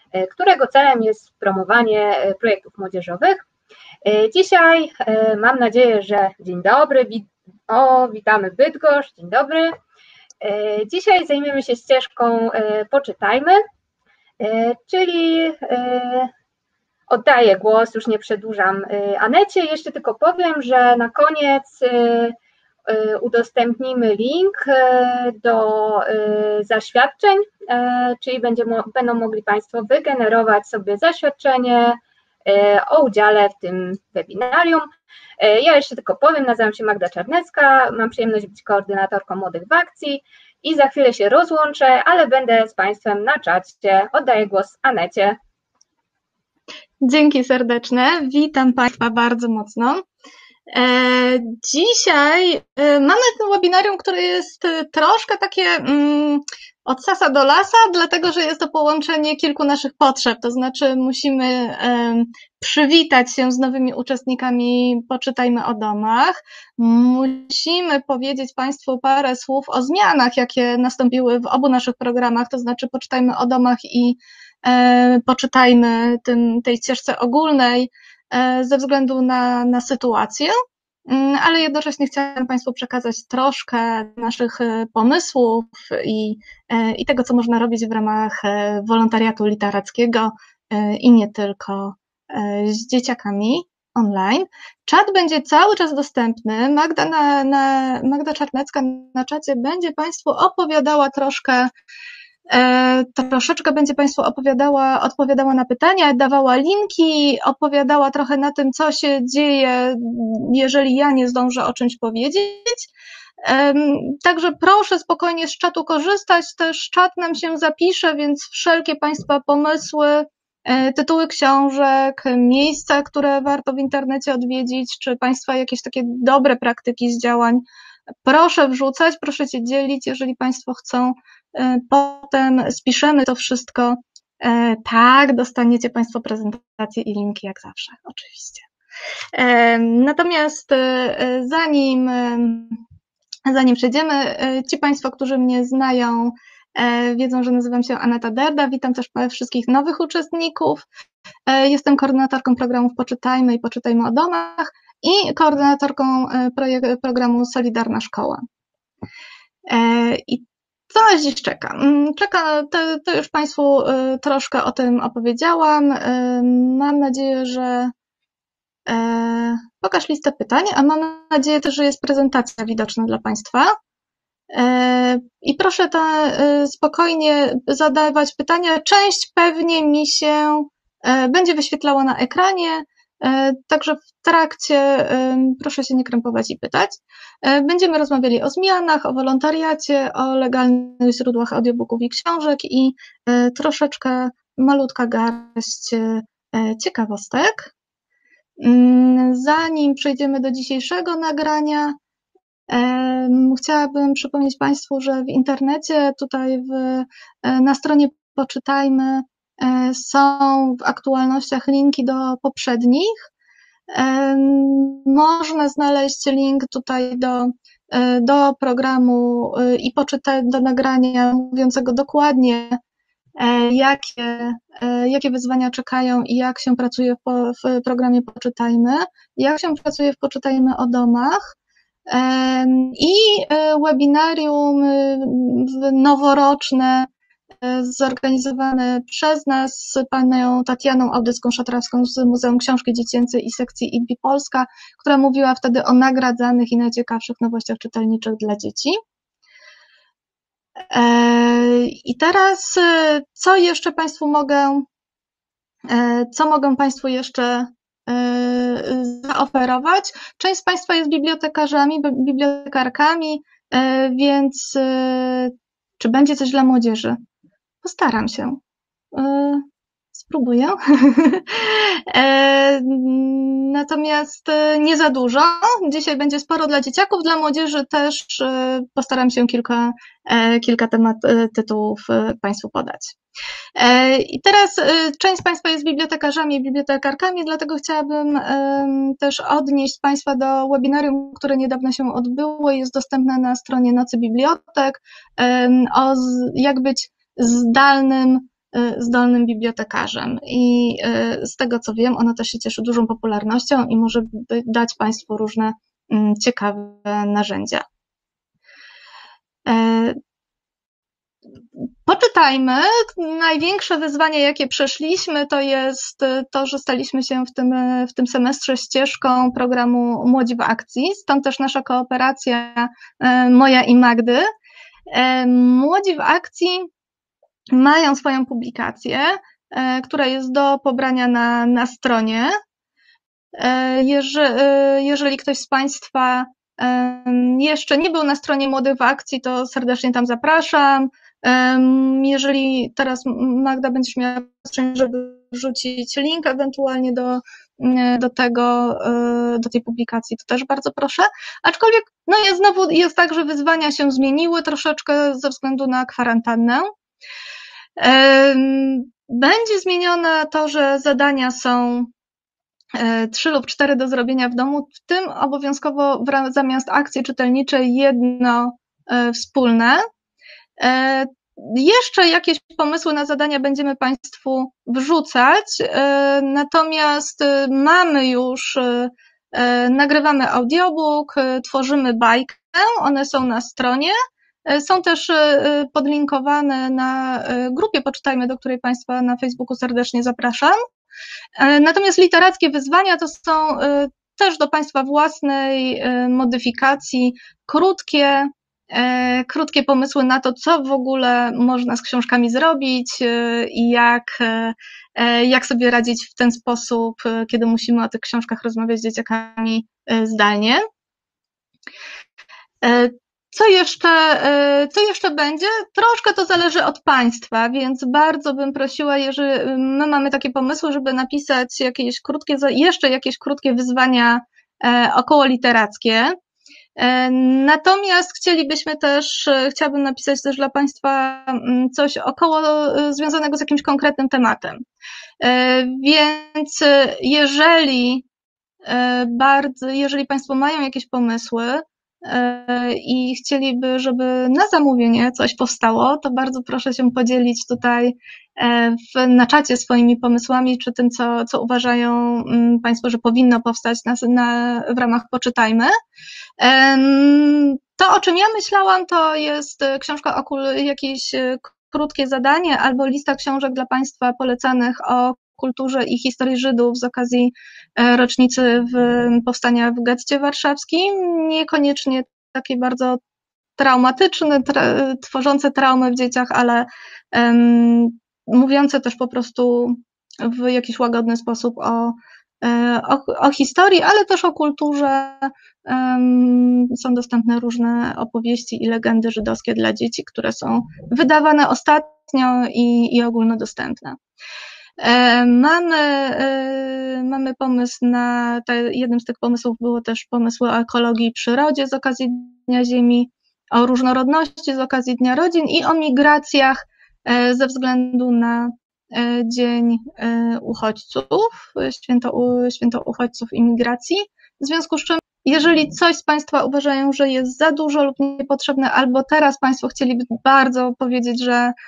którego celem jest promowanie projektów młodzieżowych. Dzisiaj mam nadzieję, że dzień dobry, witamy Bydgoszcz, dzień dobry. Dzisiaj zajmiemy się ścieżką Poczytajmy, czyli oddaję głos, już nie przedłużam Anecie, jeszcze tylko powiem, że na koniec udostępnimy link do zaświadczeń, czyli będą mogli Państwo wygenerować sobie zaświadczenie o udziale w tym webinarium. Ja jeszcze tylko powiem, nazywam się Magda Czarnecka, mam przyjemność być koordynatorką Młodych w Akcji i za chwilę się rozłączę, ale będę z Państwem na czacie. Oddaję głos Anecie. Dzięki serdeczne, witam Państwa bardzo mocno. Dzisiaj mamy ten webinarium, które jest troszkę takie od sasa do lasa, dlatego że jest to połączenie kilku naszych potrzeb, to znaczy musimy przywitać się z nowymi uczestnikami Poczytajmy o domach, musimy powiedzieć Państwu parę słów o zmianach, jakie nastąpiły w obu naszych programach, to znaczy Poczytajmy o domach i Poczytajmy tej ścieżce ogólnej ze względu na sytuację, ale jednocześnie chciałam Państwu przekazać troszkę naszych pomysłów i tego, co można robić w ramach wolontariatu literackiego i nie tylko z dzieciakami online. Czat będzie cały czas dostępny. Magda Czarnecka na czacie będzie Państwu opowiadała troszeczkę będzie Państwu odpowiadała na pytania, dawała linki, opowiadała trochę na tym, co się dzieje, jeżeli ja nie zdążę o czymś powiedzieć. Także proszę spokojnie z czatu korzystać, też czat nam się zapisze, więc wszelkie Państwa pomysły, tytuły książek, miejsca, które warto w internecie odwiedzić, czy Państwa jakieś takie dobre praktyki z działań, proszę wrzucać, proszę się dzielić, jeżeli Państwo chcą. Potem spiszemy to wszystko, tak, dostaniecie Państwo prezentację i linki jak zawsze, oczywiście. Natomiast zanim przejdziemy, ci Państwo, którzy mnie znają, wiedzą, że nazywam się Aneta Derda, witam też wszystkich nowych uczestników. Jestem koordynatorką programów Poczytajmy i Poczytajmy o domach i koordynatorką programu Solidarna Szkoła. I co nas dziś czeka? To już Państwu troszkę o tym opowiedziałam. Mam nadzieję, że pokaż listę pytań, a mam nadzieję też, że jest prezentacja widoczna dla Państwa. I proszę spokojnie zadawać pytania. Część pewnie mi się będzie wyświetlała na ekranie, także w trakcie proszę się nie krępować i pytać. Będziemy rozmawiali o zmianach, o wolontariacie, o legalnych źródłach audiobooków i książek i troszeczkę malutka garść ciekawostek. Zanim przejdziemy do dzisiejszego nagrania, chciałabym przypomnieć Państwu, że w internecie, tutaj na stronie Poczytajmy są w aktualnościach linki do poprzednich. Można znaleźć link tutaj do programu i do nagrania mówiącego dokładnie, jakie wyzwania czekają i jak się pracuje w programie Poczytajmy, jak się pracuje w Poczytajmy o domach. I webinarium noworoczne zorganizowane przez nas z panią Tatianą Audycką-Szatrawską z Muzeum Książki Dziecięcej i sekcji IDBI Polska, która mówiła wtedy o nagradzanych i najciekawszych nowościach czytelniczych dla dzieci. I teraz co jeszcze Państwu mogę Państwu jeszcze zaoferować? Część z Państwa jest bibliotekarzami, bibliotekarkami, więc czy będzie coś dla młodzieży? Postaram się. Spróbuję. Natomiast nie za dużo. Dzisiaj będzie sporo dla dzieciaków, dla młodzieży też postaram się kilka tytułów Państwu podać. I teraz część z Państwa jest bibliotekarzami i bibliotekarkami, dlatego chciałabym też odnieść Państwa do webinarium, które niedawno się odbyło i jest dostępne na stronie Nocy Bibliotek, o jak być zdalnym zdolnym bibliotekarzem i z tego co wiem, ono też się cieszy dużą popularnością i może dać Państwu różne ciekawe narzędzia. Poczytajmy. Największe wyzwanie, jakie przeszliśmy, to jest to, że staliśmy się w tym semestrze ścieżką programu Młodzi w Akcji, stąd też nasza kooperacja, moja i Magdy. Młodzi w Akcji mają swoją publikację, która jest do pobrania na stronie. Jeżeli ktoś z Państwa jeszcze nie był na stronie Młodych w Akcji, to serdecznie tam zapraszam. Jeżeli teraz Magda będziesz miała przestrzeń, żeby wrzucić link ewentualnie do tej publikacji, to też bardzo proszę. Aczkolwiek znowu jest tak, że wyzwania się zmieniły troszeczkę ze względu na kwarantannę. Będzie zmienione to, że zadania są 3 lub 4 do zrobienia w domu, w tym obowiązkowo zamiast akcji czytelniczej jedno wspólne. Jeszcze jakieś pomysły na zadania będziemy Państwu wrzucać, natomiast nagrywamy audiobook, tworzymy bajkę, one są na stronie, są też podlinkowane na grupie Poczytajmy, do której Państwa na Facebooku serdecznie zapraszam. Natomiast literackie wyzwania to są też do Państwa własnej modyfikacji, krótkie pomysły na to, co w ogóle można z książkami zrobić i jak sobie radzić w ten sposób, kiedy musimy o tych książkach rozmawiać z dzieciakami zdalnie. Co jeszcze będzie? Troszkę to zależy od Państwa, więc bardzo bym prosiła, jeżeli my mamy takie pomysły, żeby napisać jeszcze jakieś krótkie wyzwania okołoliterackie. Natomiast chciałabym napisać też dla Państwa coś związanego z jakimś konkretnym tematem. Więc jeżeli Państwo mają jakieś pomysły i chcieliby, żeby na zamówienie coś powstało, to bardzo proszę się podzielić tutaj na czacie swoimi pomysłami, czy tym, co uważają Państwo, że powinno powstać w ramach Poczytajmy. To, o czym ja myślałam, to jest książka jakieś krótkie zadanie albo lista książek dla Państwa polecanych o kulturze i historii Żydów z okazji rocznicy powstania w getcie warszawskim, niekoniecznie takie bardzo traumatyczne, tworzące traumy w dzieciach, ale mówiące też po prostu w jakiś łagodny sposób o historii, ale też o kulturze. Są dostępne różne opowieści i legendy żydowskie dla dzieci, które są wydawane ostatnio i ogólnodostępne. Mamy pomysł jednym z tych pomysłów było też pomysły o ekologii i przyrodzie z okazji Dnia Ziemi, o różnorodności z okazji Dnia Rodzin i o migracjach ze względu na Dzień Uchodźców, święto uchodźców i migracji, w związku z czym jeżeli coś z Państwa uważają, że jest za dużo lub niepotrzebne, albo teraz Państwo chcieliby bardzo powiedzieć,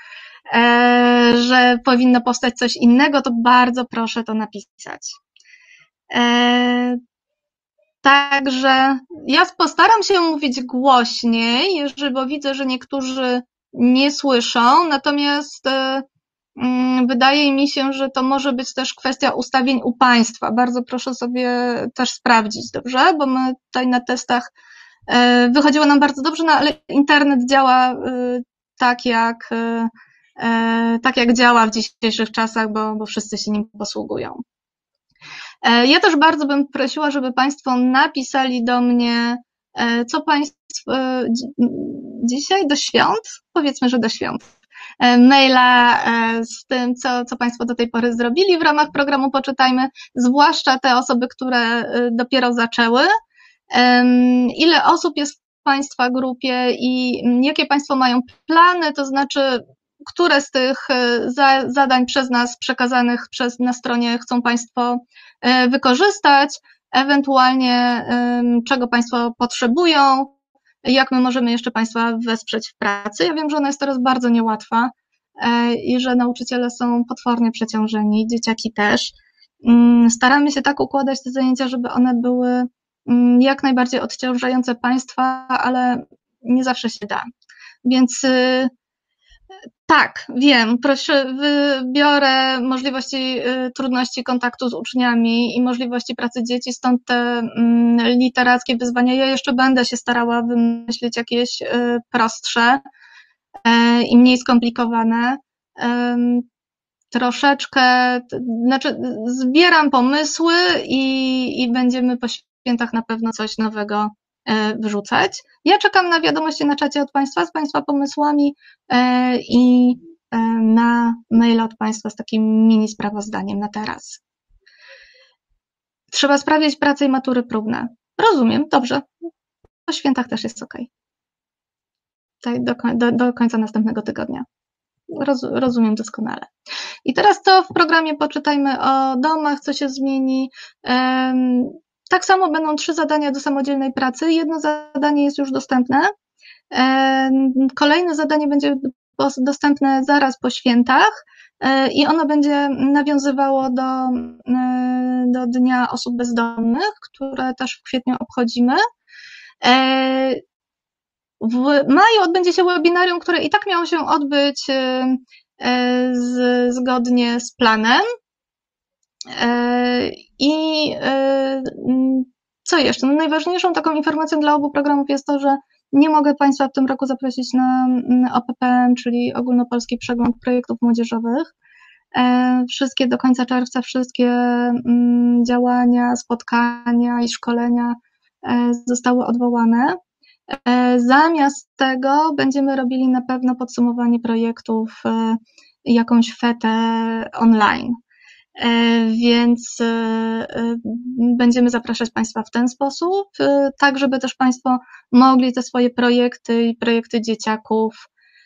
że powinno powstać coś innego, to bardzo proszę to napisać. Także ja postaram się mówić głośniej, bo widzę, że niektórzy nie słyszą, natomiast wydaje mi się, że to może być też kwestia ustawień u Państwa. Bardzo proszę sobie też sprawdzić, dobrze? Bo my tutaj na testach wychodziło nam bardzo dobrze, no ale internet działa tak jak działa w dzisiejszych czasach, bo wszyscy się nim posługują. Ja też bardzo bym prosiła, żeby Państwo napisali do mnie, co Państwo dzisiaj do świąt, powiedzmy, że do świąt, maila z tym, co Państwo do tej pory zrobili w ramach programu Poczytajmy, zwłaszcza te osoby, które dopiero zaczęły, ile osób jest w Państwa grupie i jakie Państwo mają plany, to znaczy, które z tych zadań przez nas przekazanych na stronie chcą Państwo wykorzystać, ewentualnie czego Państwo potrzebują, jak my możemy jeszcze Państwa wesprzeć w pracy. Ja wiem, że ona jest teraz bardzo niełatwa, i że nauczyciele są potwornie przeciążeni, dzieciaki też. Staramy się tak układać te zajęcia, żeby one były jak najbardziej odciążające Państwa, ale nie zawsze się da. Więc tak, wiem, proszę, wybiorę możliwości, trudności kontaktu z uczniami i możliwości pracy dzieci, stąd te literackie wyzwania. Ja jeszcze będę się starała wymyślić jakieś prostsze i mniej skomplikowane. Troszeczkę, znaczy zbieram pomysły i będziemy po świętach na pewno coś nowego wrzucać. Ja czekam na wiadomości na czacie od Państwa z Państwa pomysłami i na maila od Państwa z takim mini sprawozdaniem na teraz. Trzeba sprawdzić pracę i matury próbne. Rozumiem, dobrze. Po świętach też jest ok. Tak, do końca następnego tygodnia. Rozumiem doskonale. I teraz to w programie poczytajmy o domach, co się zmieni. Tak samo będą 3 zadania do samodzielnej pracy. Jedno zadanie jest już dostępne. Kolejne zadanie będzie dostępne zaraz po świętach i ono będzie nawiązywało do Dnia Osób Bezdomnych, które też w kwietniu obchodzimy. W maju odbędzie się webinarium, które i tak miało się odbyć zgodnie z planem. I co jeszcze? No najważniejszą taką informacją dla obu programów jest to, że nie mogę Państwa w tym roku zaprosić na OPPM, czyli Ogólnopolski Przegląd Projektów Młodzieżowych. Wszystkie do końca czerwca, wszystkie działania, spotkania i szkolenia zostały odwołane. Zamiast tego będziemy robili na pewno podsumowanie projektów, jakąś fetę online. Więc będziemy zapraszać Państwa w ten sposób, tak żeby też Państwo mogli te swoje projekty i projekty dzieciaków.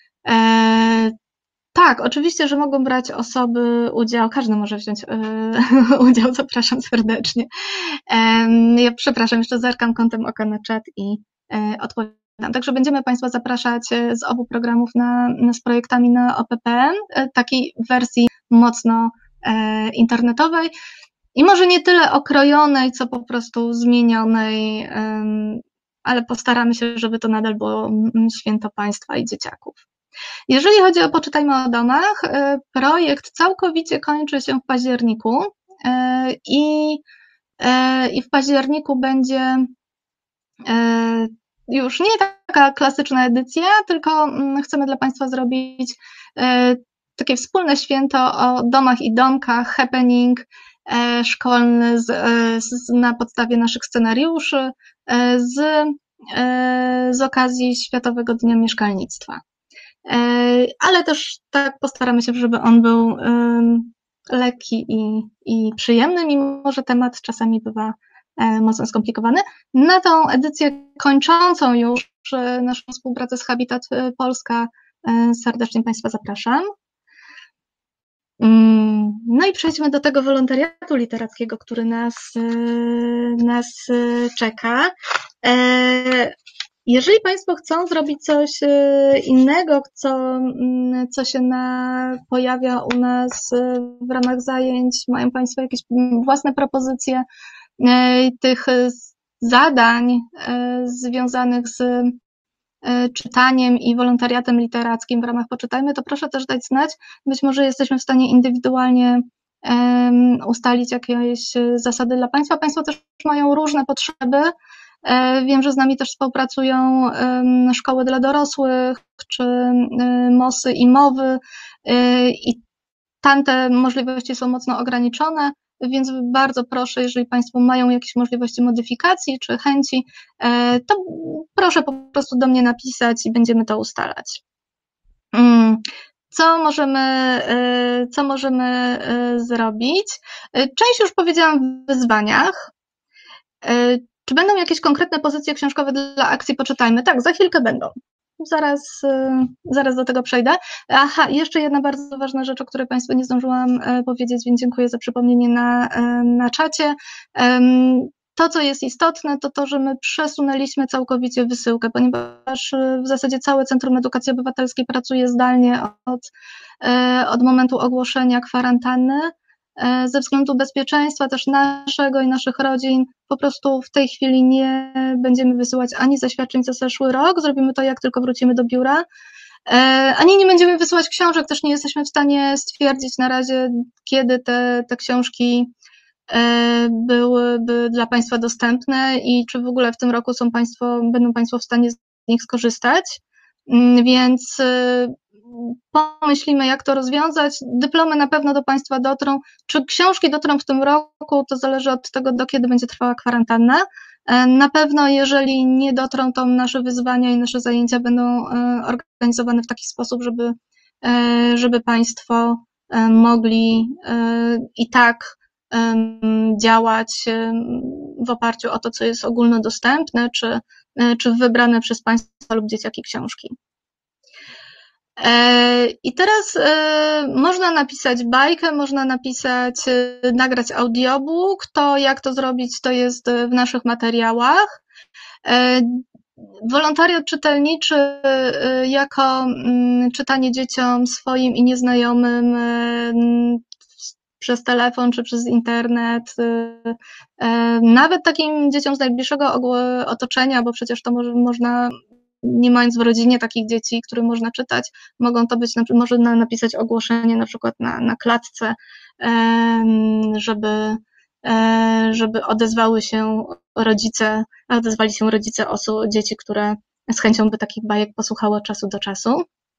Tak, oczywiście, że mogą brać osoby udział, każdy może wziąć udział, zapraszam serdecznie. Ja przepraszam, jeszcze zerkam kątem oka na czat i odpowiadam. Także będziemy Państwa zapraszać z obu programów z projektami na OPPM, takiej wersji mocno internetowej i może nie tyle okrojonej, co po prostu zmienionej, ale postaramy się, żeby to nadal było święto państwa i dzieciaków. Jeżeli chodzi o Poczytajmy o domach, projekt całkowicie kończy się w październiku i w październiku będzie już nie taka klasyczna edycja, tylko chcemy dla Państwa zrobić takie wspólne święto o domach i domkach, happening szkolny na podstawie naszych scenariuszy z okazji Światowego Dnia Mieszkalnictwa. Ale też tak postaramy się, żeby on był lekki i przyjemny, mimo że temat czasami bywa mocno skomplikowany. Na tą edycję kończącą już naszą współpracę z Habitat Polska serdecznie Państwa zapraszam. No i przejdźmy do tego wolontariatu literackiego, który nas czeka. Jeżeli Państwo chcą zrobić coś innego, co się pojawia u nas w ramach zajęć, mają Państwo jakieś własne propozycje tych zadań związanych z czytaniem i wolontariatem literackim w ramach Poczytajmy, to proszę też dać znać. Być może jesteśmy w stanie indywidualnie ustalić jakieś zasady dla Państwa. Państwo też mają różne potrzeby. Wiem, że z nami też współpracują szkoły dla dorosłych, czy MOS-y i MOW-y i tamte możliwości są mocno ograniczone, więc bardzo proszę, jeżeli Państwo mają jakieś możliwości modyfikacji czy chęci, to proszę po prostu do mnie napisać i będziemy to ustalać. Co możemy zrobić? Część już powiedziałam w wyzwaniach. Czy będą jakieś konkretne pozycje książkowe dla akcji Poczytajmy? Tak, za chwilkę będą. Zaraz do tego przejdę. Aha, jeszcze jedna bardzo ważna rzecz, o której Państwu nie zdążyłam powiedzieć, więc dziękuję za przypomnienie na czacie. To, co jest istotne, to to, że my przesunęliśmy całkowicie wysyłkę, ponieważ w zasadzie całe Centrum Edukacji Obywatelskiej pracuje zdalnie od momentu ogłoszenia kwarantanny. Ze względu bezpieczeństwa też naszego i naszych rodzin po prostu w tej chwili nie będziemy wysyłać ani zaświadczeń za zeszły rok, zrobimy to jak tylko wrócimy do biura, ani nie będziemy wysyłać książek, też nie jesteśmy w stanie stwierdzić na razie, kiedy te książki byłyby dla Państwa dostępne i czy w ogóle w tym roku będą Państwo w stanie z nich skorzystać, więc pomyślimy, jak to rozwiązać. Dyplomy na pewno do Państwa dotrą. Czy książki dotrą w tym roku, to zależy od tego, do kiedy będzie trwała kwarantanna. Na pewno, jeżeli nie dotrą, to nasze wyzwania i nasze zajęcia będą organizowane w taki sposób, żeby Państwo mogli i tak działać w oparciu o to, co jest ogólnodostępne, czy wybrane przez Państwa lub dzieciaki książki. I teraz można napisać bajkę, można nagrać audiobook. To, jak to zrobić, to jest w naszych materiałach. Wolontariat czytelniczy jako czytanie dzieciom swoim i nieznajomym przez telefon czy przez internet, nawet takim dzieciom z najbliższego otoczenia, bo przecież to można, nie mając w rodzinie takich dzieci, którym można czytać, mogą to być, można napisać ogłoszenie na przykład na klatce, żeby odezwali się rodzice dzieci, które z chęcią by takich bajek posłuchały od czasu do czasu.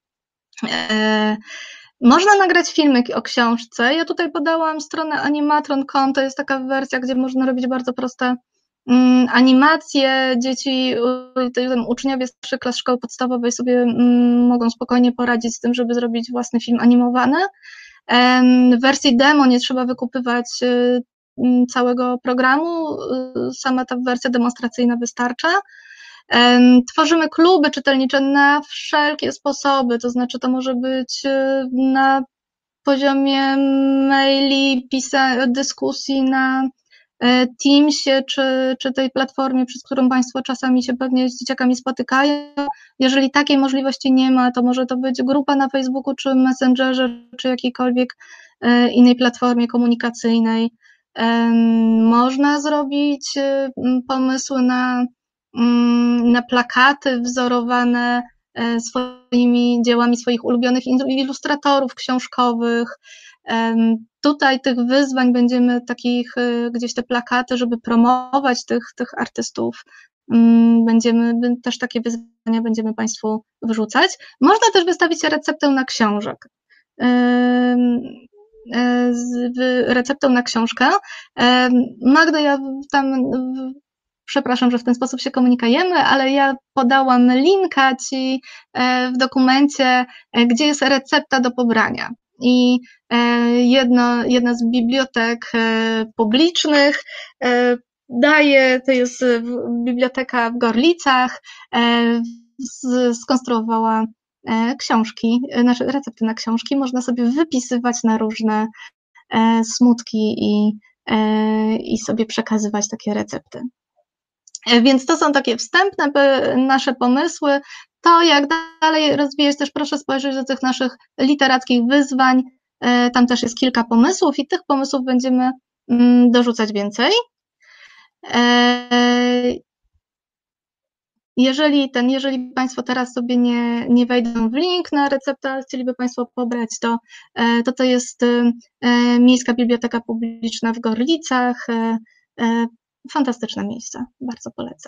Można nagrać filmik o książce. Ja tutaj podałam stronę animatron.com, to jest taka wersja, gdzie można robić bardzo proste animacje. Dzieci, uczniowie starszych klas szkoły podstawowej sobie mogą spokojnie poradzić z tym, żeby zrobić własny film animowany. W wersji demo nie trzeba wykupywać całego programu, sama ta wersja demonstracyjna wystarcza. Tworzymy kluby czytelnicze na wszelkie sposoby, to znaczy to może być na poziomie maili, dyskusji na Teamsie, czy tej platformie, przez którą Państwo czasami się pewnie z dzieciakami spotykają. Jeżeli takiej możliwości nie ma, to może to być grupa na Facebooku, czy Messengerze, czy jakiejkolwiek innej platformie komunikacyjnej. Można zrobić pomysły na plakaty wzorowane swoimi dziełami swoich ulubionych ilustratorów książkowych. Tutaj tych wyzwań będziemy gdzieś te plakaty, żeby promować tych artystów, też takie wyzwania będziemy Państwu wrzucać. Można też wystawić receptę na książek. Receptę na książkę. Magdo, ja tam przepraszam, że w ten sposób się komunikujemy, ale ja podałam linka Ci w dokumencie, gdzie jest recepta do pobrania. I jedna z bibliotek publicznych to jest biblioteka w Gorlicach, skonstruowała książki, recepty na książki. Można sobie wypisywać na różne smutki i sobie przekazywać takie recepty. Więc to są takie wstępne nasze pomysły. To, jak dalej rozwijać, też proszę spojrzeć do tych naszych literackich wyzwań. Tam też jest kilka pomysłów i tych pomysłów będziemy dorzucać więcej. Jeżeli Państwo teraz sobie nie wejdą w link na receptę, ale chcieliby Państwo pobrać, to jest Miejska Biblioteka Publiczna w Gorlicach. Fantastyczne miejsce, bardzo polecam.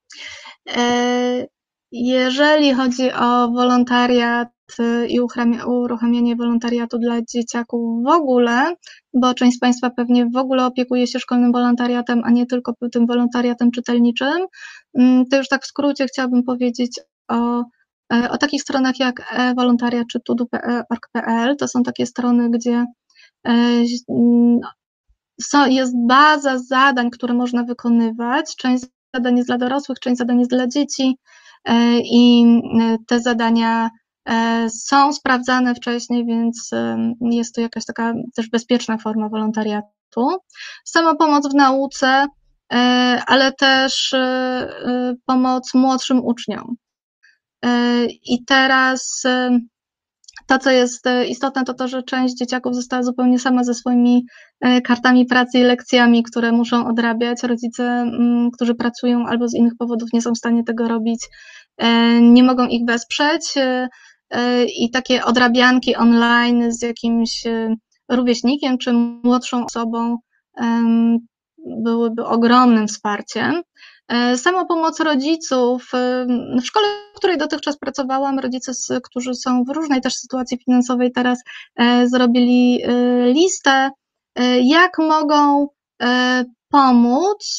Jeżeli chodzi o wolontariat i uruchamianie wolontariatu dla dzieciaków w ogóle, bo część z Państwa pewnie w ogóle opiekuje się szkolnym wolontariatem, a nie tylko tym wolontariatem czytelniczym, to już tak w skrócie chciałabym powiedzieć o takich stronach jak wolontariat czy tudu.org.pl. To są takie strony, gdzie jest baza zadań, które można wykonywać. Część zadań jest dla dorosłych, część zadań jest dla dzieci i te zadania są sprawdzane wcześniej, więc jest to jakaś taka też bezpieczna forma wolontariatu. Samopomoc w nauce, ale też pomoc młodszym uczniom. I teraz to, co jest istotne, to to, że część dzieciaków została zupełnie sama ze swoimi kartami pracy i lekcjami, które muszą odrabiać. Rodzice, którzy pracują albo z innych powodów nie są w stanie tego robić, nie mogą ich wesprzeć i takie odrabianki online z jakimś rówieśnikiem czy młodszą osobą byłyby ogromnym wsparciem. Sama pomoc rodziców. W szkole, w której dotychczas pracowałam, rodzice, którzy są w różnej też sytuacji finansowej, teraz zrobili listę, jak mogą pomóc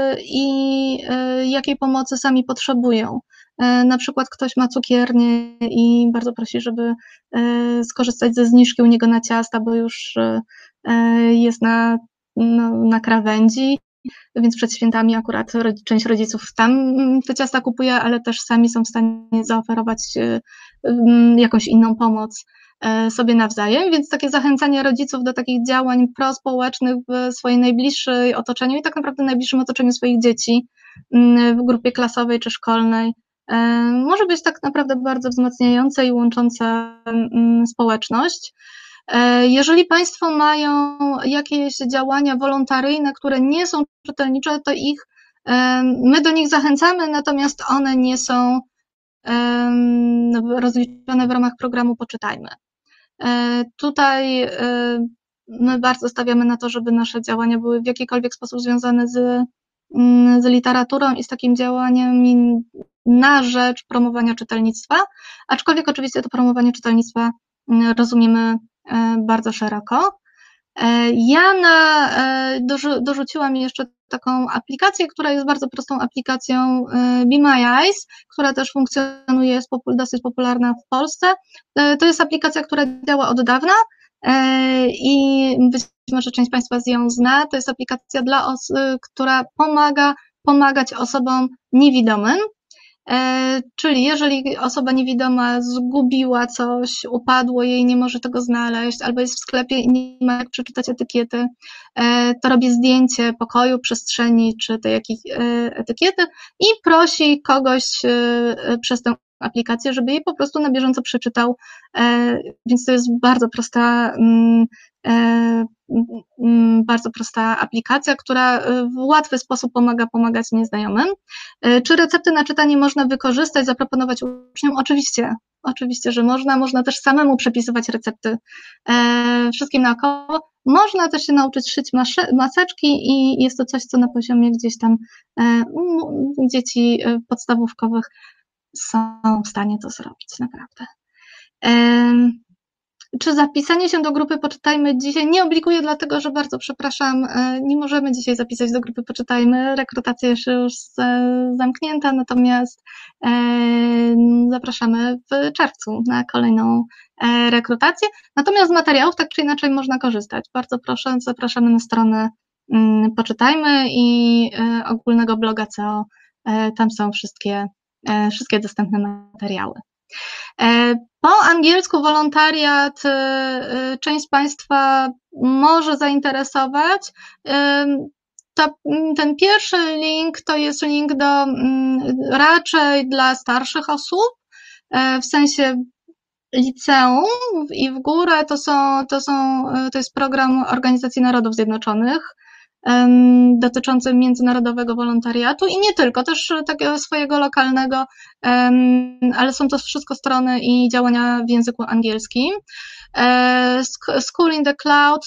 i jakiej pomocy sami potrzebują. Na przykład ktoś ma cukiernię i bardzo prosi, żeby skorzystać ze zniżki u niego na ciasta, bo już jest na krawędzi, więc przed świętami akurat część rodziców tam te ciasta kupuje, ale też sami są w stanie zaoferować jakąś inną pomoc sobie nawzajem, więc takie zachęcanie rodziców do takich działań prospołecznych w swojej najbliższej otoczeniu i tak naprawdę najbliższym otoczeniu swoich dzieci w grupie klasowej czy szkolnej może być tak naprawdę bardzo wzmacniające i łączące społeczność. Jeżeli Państwo mają jakieś działania wolontaryjne, które nie są czytelnicze, to my do nich zachęcamy, natomiast one nie są rozliczone w ramach programu Poczytajmy. Tutaj my bardzo stawiamy na to, żeby nasze działania były w jakikolwiek sposób związane z literaturą i z takim działaniem na rzecz promowania czytelnictwa, aczkolwiek oczywiście to promowanie czytelnictwa rozumiemy bardzo szeroko. Ja dorzuciłam jeszcze taką aplikację, która jest bardzo prostą aplikacją Be My Eyes, która też funkcjonuje, jest dosyć popularna w Polsce. To jest aplikacja, która działa od dawna i być może część Państwa ją zna. To jest aplikacja, która pomaga pomagać osobom niewidomym. Czyli jeżeli osoba niewidoma zgubiła coś, upadło jej, nie może tego znaleźć, albo jest w sklepie i nie ma jak przeczytać etykiety, to robi zdjęcie pokoju, przestrzeni czy tej jakiej etykiety i prosi kogoś przez tę aplikację, żeby jej po prostu na bieżąco przeczytał, więc to jest bardzo prosta aplikacja, która w łatwy sposób pomaga pomagać nieznajomym. Czy recepty na czytanie można wykorzystać, zaproponować uczniom? Oczywiście, że można. Można też samemu przepisywać recepty wszystkim naokoło. Można też się nauczyć szyć maseczki i jest to coś, co na poziomie gdzieś tam dzieci podstawówkowych są w stanie to zrobić, naprawdę. Czy zapisanie się do grupy Poczytajmy dzisiaj? Nie obliguję, dlatego że bardzo przepraszam, nie możemy dzisiaj zapisać do grupy Poczytajmy. Rekrutacja jest już zamknięta, natomiast zapraszamy w czerwcu na kolejną rekrutację. Natomiast z materiałów tak czy inaczej można korzystać. Bardzo proszę, zapraszamy na stronę Poczytajmy i ogólnego bloga CEO. Tam są wszystkie dostępne materiały. Po angielsku wolontariat część z Państwa może zainteresować. Ten pierwszy link to jest link raczej dla starszych osób, w sensie liceum i w górę to jest program Organizacji Narodów Zjednoczonych dotyczący międzynarodowego wolontariatu i nie tylko, też takiego swojego lokalnego, ale są to wszystko strony i działania w języku angielskim. School in the Cloud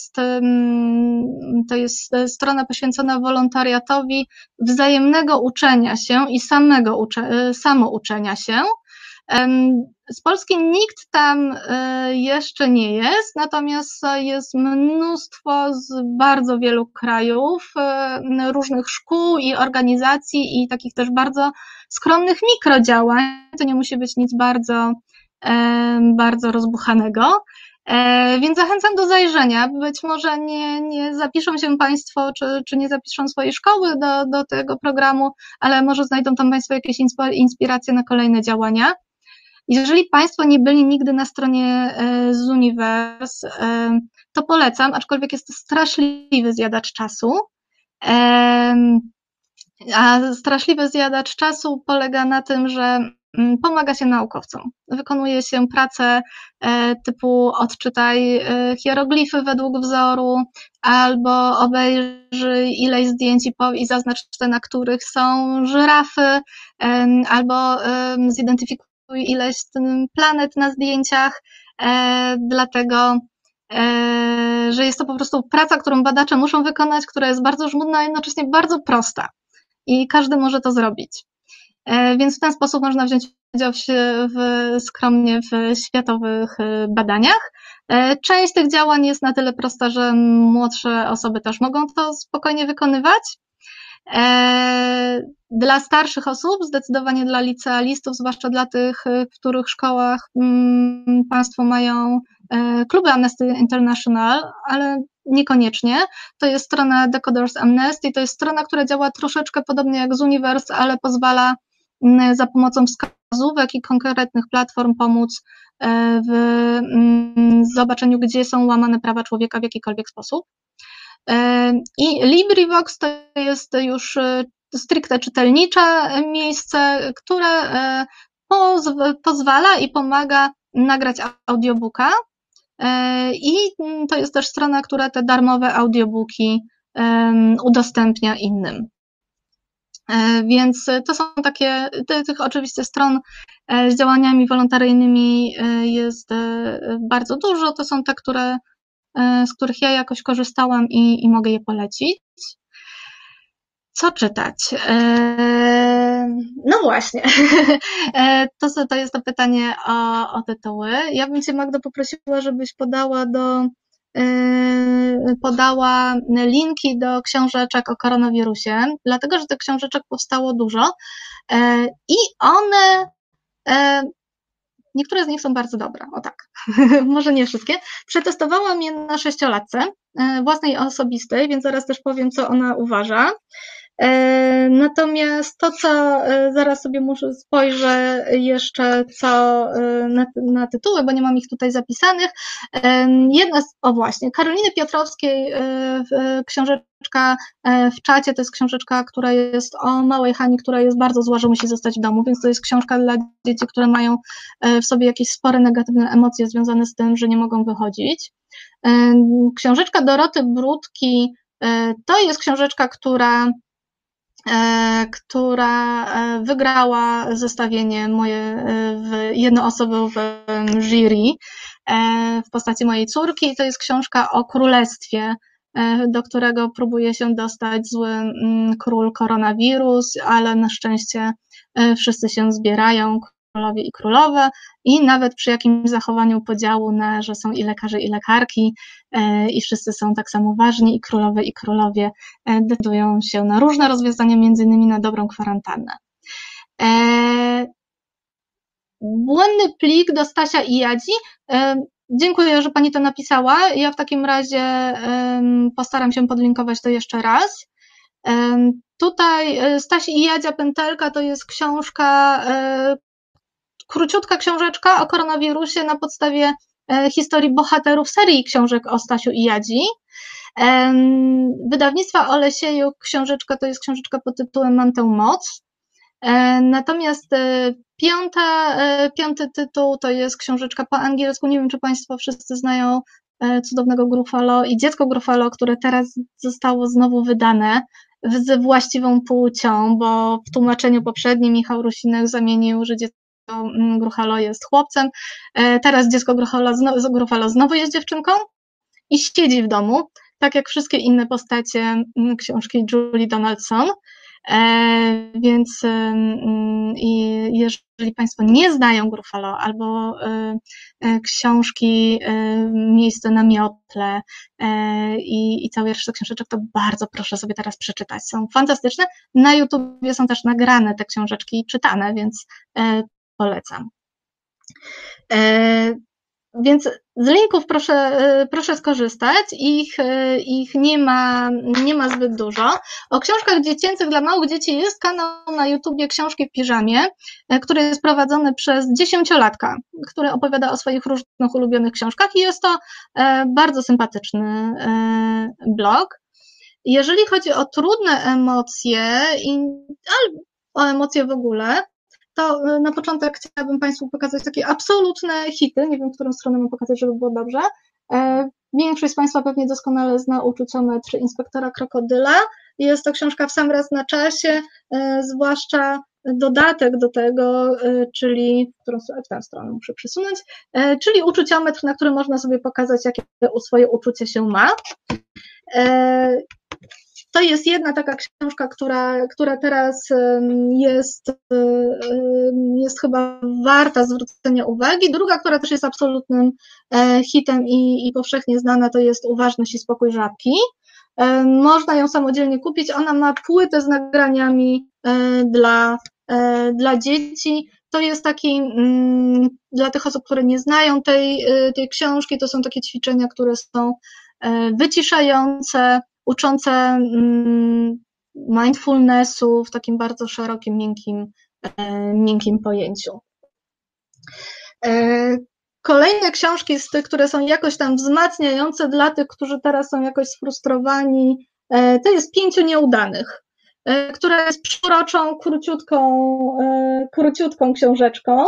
to jest strona poświęcona wolontariatowi wzajemnego uczenia się i samouczenia się. Z Polski nikt tam jeszcze nie jest, natomiast jest mnóstwo z bardzo wielu krajów, różnych szkół i organizacji i takich też bardzo skromnych mikrodziałań. To nie musi być nic bardzo rozbuchanego. Więc zachęcam do zajrzenia. Być może nie zapiszą się Państwo, czy nie zapiszą swojej szkoły do tego programu, ale może znajdą tam Państwo jakieś inspiracje na kolejne działania. Jeżeli Państwo nie byli nigdy na stronie Zooniverse, to polecam, aczkolwiek jest to straszliwy zjadacz czasu. A straszliwy zjadacz czasu polega na tym, że pomaga się naukowcom. Wykonuje się pracę typu odczytaj hieroglify według wzoru, albo obejrzyj ileś zdjęć i zaznacz te, na których są żyrafy, albo zidentyfikuj ileś planet na zdjęciach, dlatego że jest to po prostu praca, którą badacze muszą wykonać, która jest bardzo żmudna, a jednocześnie bardzo prosta i każdy może to zrobić. Więc w ten sposób można wziąć udział skromnie w światowych badaniach. Część tych działań jest na tyle prosta, że młodsze osoby też mogą to spokojnie wykonywać. Dla starszych osób, zdecydowanie dla licealistów, zwłaszcza dla tych, w których szkołach państwo mają kluby Amnesty International, ale niekoniecznie. To jest strona Decoders Amnesty, to jest strona, która działa troszeczkę podobnie jak Zooniverse, ale pozwala za pomocą wskazówek i konkretnych platform pomóc w zobaczeniu, gdzie są łamane prawa człowieka w jakikolwiek sposób. I LibriVox to jest już stricte czytelnicze miejsce, które pozwala i pomaga nagrać audiobooka, i to jest też strona, która te darmowe audiobooki udostępnia innym. Więc to są takie, tych oczywiście stron z działaniami wolontaryjnymi jest bardzo dużo, to są te, z których ja jakoś korzystałam i mogę je polecić. Co czytać? No właśnie, to jest to pytanie o tytuły. Ja bym Cię, Magdo, poprosiła, żebyś podała linki do książeczek o koronawirusie, dlatego że tych książeczek powstało dużo i one, niektóre z nich są bardzo dobre, o tak, może nie wszystkie. Przetestowałam je na 6-latce własnej osobistej, więc zaraz też powiem, co ona uważa. Natomiast to, co zaraz sobie muszę spojrzę jeszcze na tytuły, bo nie mam ich tutaj zapisanych. Jedna właśnie, Karoliny Piotrowskiej książeczka w czacie, to jest książeczka, która jest o małej Hani, która jest bardzo zła, że musi zostać w domu, więc to jest książka dla dzieci, które mają w sobie jakieś spore negatywne emocje związane z tym, że nie mogą wychodzić. Książeczka Doroty Brudki to jest książeczka, która wygrała zestawienie moje jednoosobowym jury w postaci mojej córki. To jest książka o królestwie, do którego próbuje się dostać zły król koronawirus, ale na szczęście wszyscy się zbierają, królowie i królowe, i nawet przy jakimś zachowaniu podziału na, że są i lekarze, i lekarki, i wszyscy są tak samo ważni, i królowie decydują się na różne rozwiązania, między innymi na dobrą kwarantannę. Błędny plik do Stasia i Jadzi. Dziękuję, że Pani to napisała. Ja w takim razie postaram się podlinkować to jeszcze raz. Tutaj Staś i Jadzia Pętelka to jest książka, króciutka książeczka o koronawirusie na podstawie historii bohaterów serii książek o Stasiu i Jadzi. Wydawnictwa Olesiejuk książeczka to jest książeczka pod tytułem Mam tę moc. Natomiast piąty tytuł to jest książeczka po angielsku. Nie wiem, czy Państwo wszyscy znają Cudownego Gruffalo i Dziecko Gruffalo, które teraz zostało znowu wydane z właściwą płcią, bo w tłumaczeniu poprzednim Michał Rusinek zamienił, że dziecko Gruffalo jest chłopcem. Teraz dziecko Gruffalo znowu jest dziewczynką i siedzi w domu, tak jak wszystkie inne postacie książki Julie Donaldson. Więc jeżeli Państwo nie znają Gruffalo albo książki Miejsce na miotle i całej reszty książeczek, to bardzo proszę sobie teraz przeczytać. Są fantastyczne. Na YouTubie są też nagrane te książeczki i czytane, więc polecam. Więc z linków proszę skorzystać, ich nie ma zbyt dużo. O książkach dziecięcych dla małych dzieci jest kanał na YouTubie Książki w piżamie, który jest prowadzony przez 10-latka, który opowiada o swoich różnych ulubionych książkach i jest to bardzo sympatyczny blog. Jeżeli chodzi o trudne emocje, o emocje w ogóle, to na początek chciałabym Państwu pokazać takie absolutne hity. Nie wiem, którą stronę mam pokazać, żeby było dobrze. Większość z Państwa pewnie doskonale zna Uczuciometr Inspektora Krokodyla. Jest to książka w sam raz na czasie, zwłaszcza dodatek do tego, czyli, w tę stronę muszę przesunąć, czyli uczuciometr, na którym można sobie pokazać, jakie swoje uczucie się ma. To jest jedna taka książka, która teraz jest chyba warta zwrócenia uwagi. Druga, która też jest absolutnym hitem i powszechnie znana, to jest Uważność i spokój żabki. Można ją samodzielnie kupić. Ona ma płytę z nagraniami dla dzieci. To jest taki, dla tych osób, które nie znają tej książki, to są takie ćwiczenia, które są wyciszające, uczące mindfulnessu w takim bardzo szerokim, miękkim pojęciu. Kolejne książki z tych, które są jakoś tam wzmacniające dla tych, którzy teraz są jakoś sfrustrowani, to jest Pięciu nieudanych, która jest przeuroczą, króciutką książeczką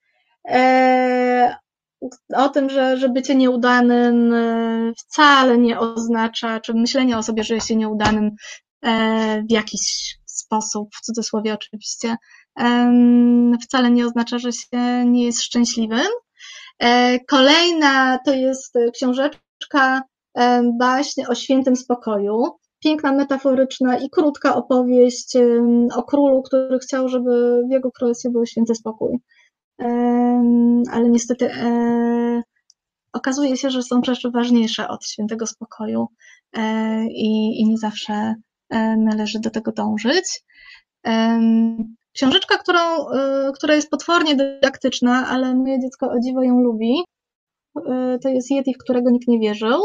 o tym, że bycie nieudanym wcale nie oznacza, czy myślenie o sobie, że jest się nieudanym w jakiś sposób, w cudzysłowie oczywiście, wcale nie oznacza, że się nie jest szczęśliwym. Kolejna to jest książeczka, baśń o świętym spokoju. Piękna, metaforyczna i krótka opowieść o królu, który chciał, żeby w jego królestwie był święty spokój. Ale niestety okazuje się, że są rzeczy ważniejsze od świętego spokoju i nie zawsze należy do tego dążyć. Książeczka, która jest potwornie dydaktyczna, ale moje dziecko o dziwo ją lubi, to jest Yeti, w którego nikt nie wierzył.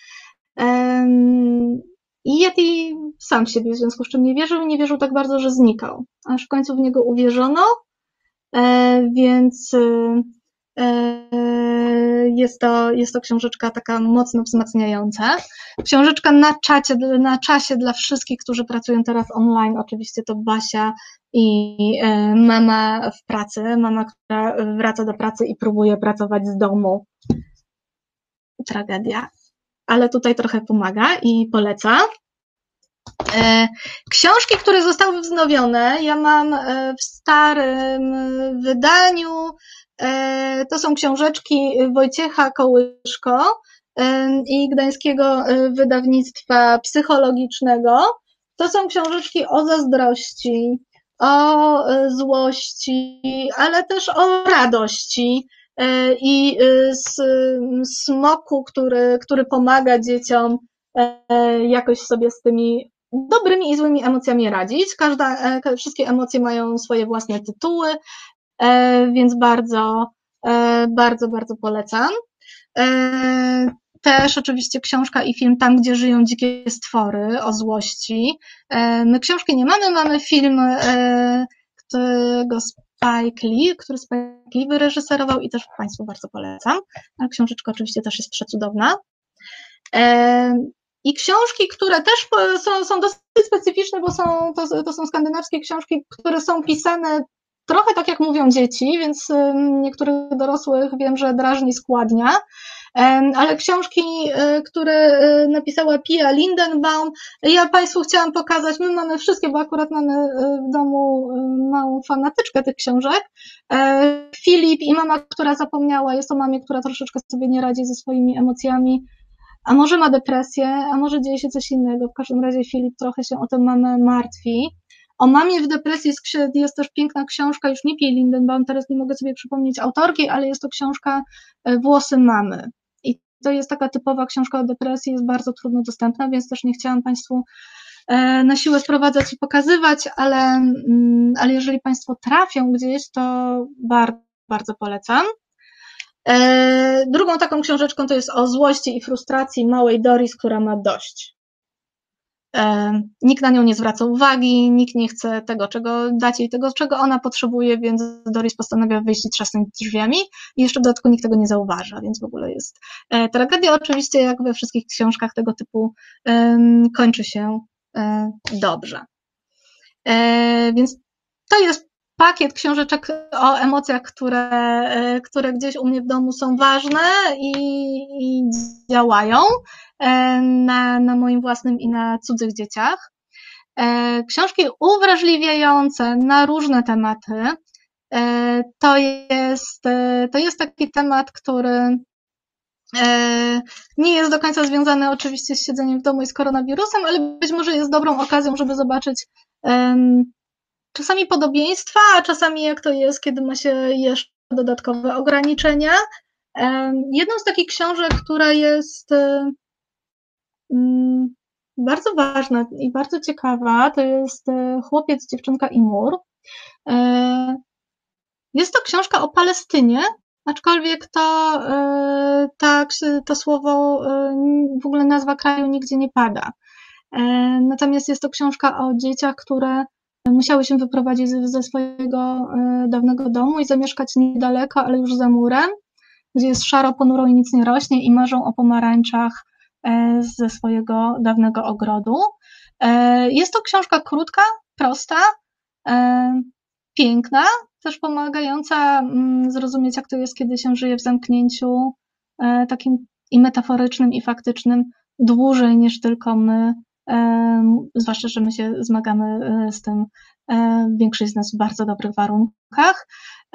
I Yeti sam w siebie, w związku z czym nie wierzył i nie wierzył tak bardzo, że znikał. Aż w końcu w niego uwierzono, więc jest to książeczka taka mocno wzmacniająca. Książeczka na czasie dla wszystkich, którzy pracują teraz online. Oczywiście to Basia i mama w pracy, mama, która wraca do pracy i próbuje pracować z domu. Tragedia. Ale tutaj trochę pomaga i poleca. Książki, które zostały wznowione, ja mam w starym wydaniu, to są książeczki Wojciecha Kołyszko i Gdańskiego Wydawnictwa Psychologicznego. To są książeczki o zazdrości, o złości, ale też o radości i smoku, który pomaga dzieciom jakoś sobie z tymi dobrymi i złymi emocjami radzić. Wszystkie emocje mają swoje własne tytuły, więc bardzo polecam. Też oczywiście książka i film Tam, gdzie żyją dzikie stwory o złości. My książki nie mamy, mamy film, którego który Spike Lee wyreżyserował i też Państwu bardzo polecam. A książeczka oczywiście też jest przecudowna. I książki, które też są dosyć specyficzne, bo to są skandynawskie książki, które są pisane trochę tak, jak mówią dzieci, więc niektórych dorosłych wiem, że drażni składnia, ale książki, które napisała Pia Lindenbaum, ja Państwu chciałam pokazać, my mamy wszystkie, bo akurat mamy w domu małą fanatyczkę tych książek. Filip i mama, która zapomniała, jest o mamie, która troszeczkę sobie nie radzi ze swoimi emocjami, a może ma depresję, a może dzieje się coś innego. W każdym razie Filip trochę się o tę mamę martwi. O mamie w depresji jest też piękna książka, już nie Pia Lindenbaum, teraz nie mogę sobie przypomnieć autorki, ale jest to książka Włosy mamy. I to jest taka typowa książka o depresji, jest bardzo trudno dostępna, więc też nie chciałam Państwu na siłę sprowadzać i pokazywać, ale jeżeli Państwo trafią gdzieś, to bardzo polecam. Drugą taką książeczką to jest o złości i frustracji małej Doris, która ma dość. Nikt na nią nie zwraca uwagi, nikt nie chce tego, czego dać jej, tego, czego ona potrzebuje, więc Doris postanawia wyjść i trzasnąć drzwiami i jeszcze w dodatku nikt tego nie zauważa, więc w ogóle jest tragedia. Oczywiście, jak we wszystkich książkach tego typu, kończy się dobrze. Więc to jest pakiet książeczek o emocjach, które gdzieś u mnie w domu są ważne i działają na moim własnym i na cudzych dzieciach. Książki uwrażliwiające na różne tematy. To jest taki temat, który nie jest do końca związany oczywiście z siedzeniem w domu i z koronawirusem, ale być może jest dobrą okazją, żeby zobaczyć czasami podobieństwa, a czasami jak to jest, kiedy ma się jeszcze dodatkowe ograniczenia. Jedną z takich książek, która jest bardzo ważna i bardzo ciekawa, to jest Chłopiec, dziewczynka i mur. Jest to książka o Palestynie, aczkolwiek to słowo, w ogóle nazwa kraju nigdzie nie pada. Natomiast jest to książka o dzieciach, które musiały się wyprowadzić ze swojego dawnego domu i zamieszkać niedaleko, ale już za murem, gdzie jest szaro, ponuro i nic nie rośnie i marzą o pomarańczach ze swojego dawnego ogrodu. Jest to książka krótka, prosta, piękna, też pomagająca zrozumieć, jak to jest, kiedy się żyje w zamknięciu takim i metaforycznym, i faktycznym dłużej niż tylko my, zwłaszcza, że my się zmagamy z tym, większość z nas w bardzo dobrych warunkach.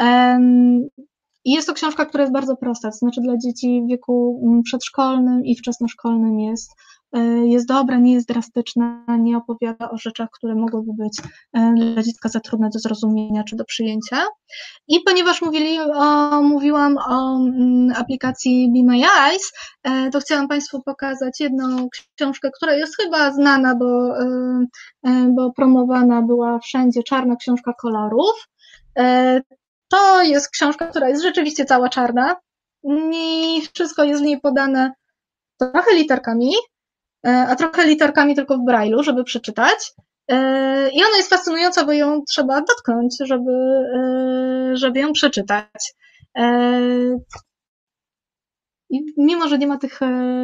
I jest to książka, która jest bardzo prosta, to znaczy dla dzieci w wieku przedszkolnym i wczesnoszkolnym jest dobra, nie jest drastyczna, nie opowiada o rzeczach, które mogłyby być dla dziecka za trudne do zrozumienia czy do przyjęcia. I ponieważ mówiłam o aplikacji Be My Eyes, to chciałam Państwu pokazać jedną książkę, która jest chyba znana, bo promowana była wszędzie, Czarna książka kolorów. To jest książka, która jest rzeczywiście cała czarna i wszystko jest w niej podane trochę literkami, a trochę literkami tylko w brajlu, żeby przeczytać. I ona jest fascynująca, bo ją trzeba dotknąć, żeby ją przeczytać. I mimo, że nie ma tych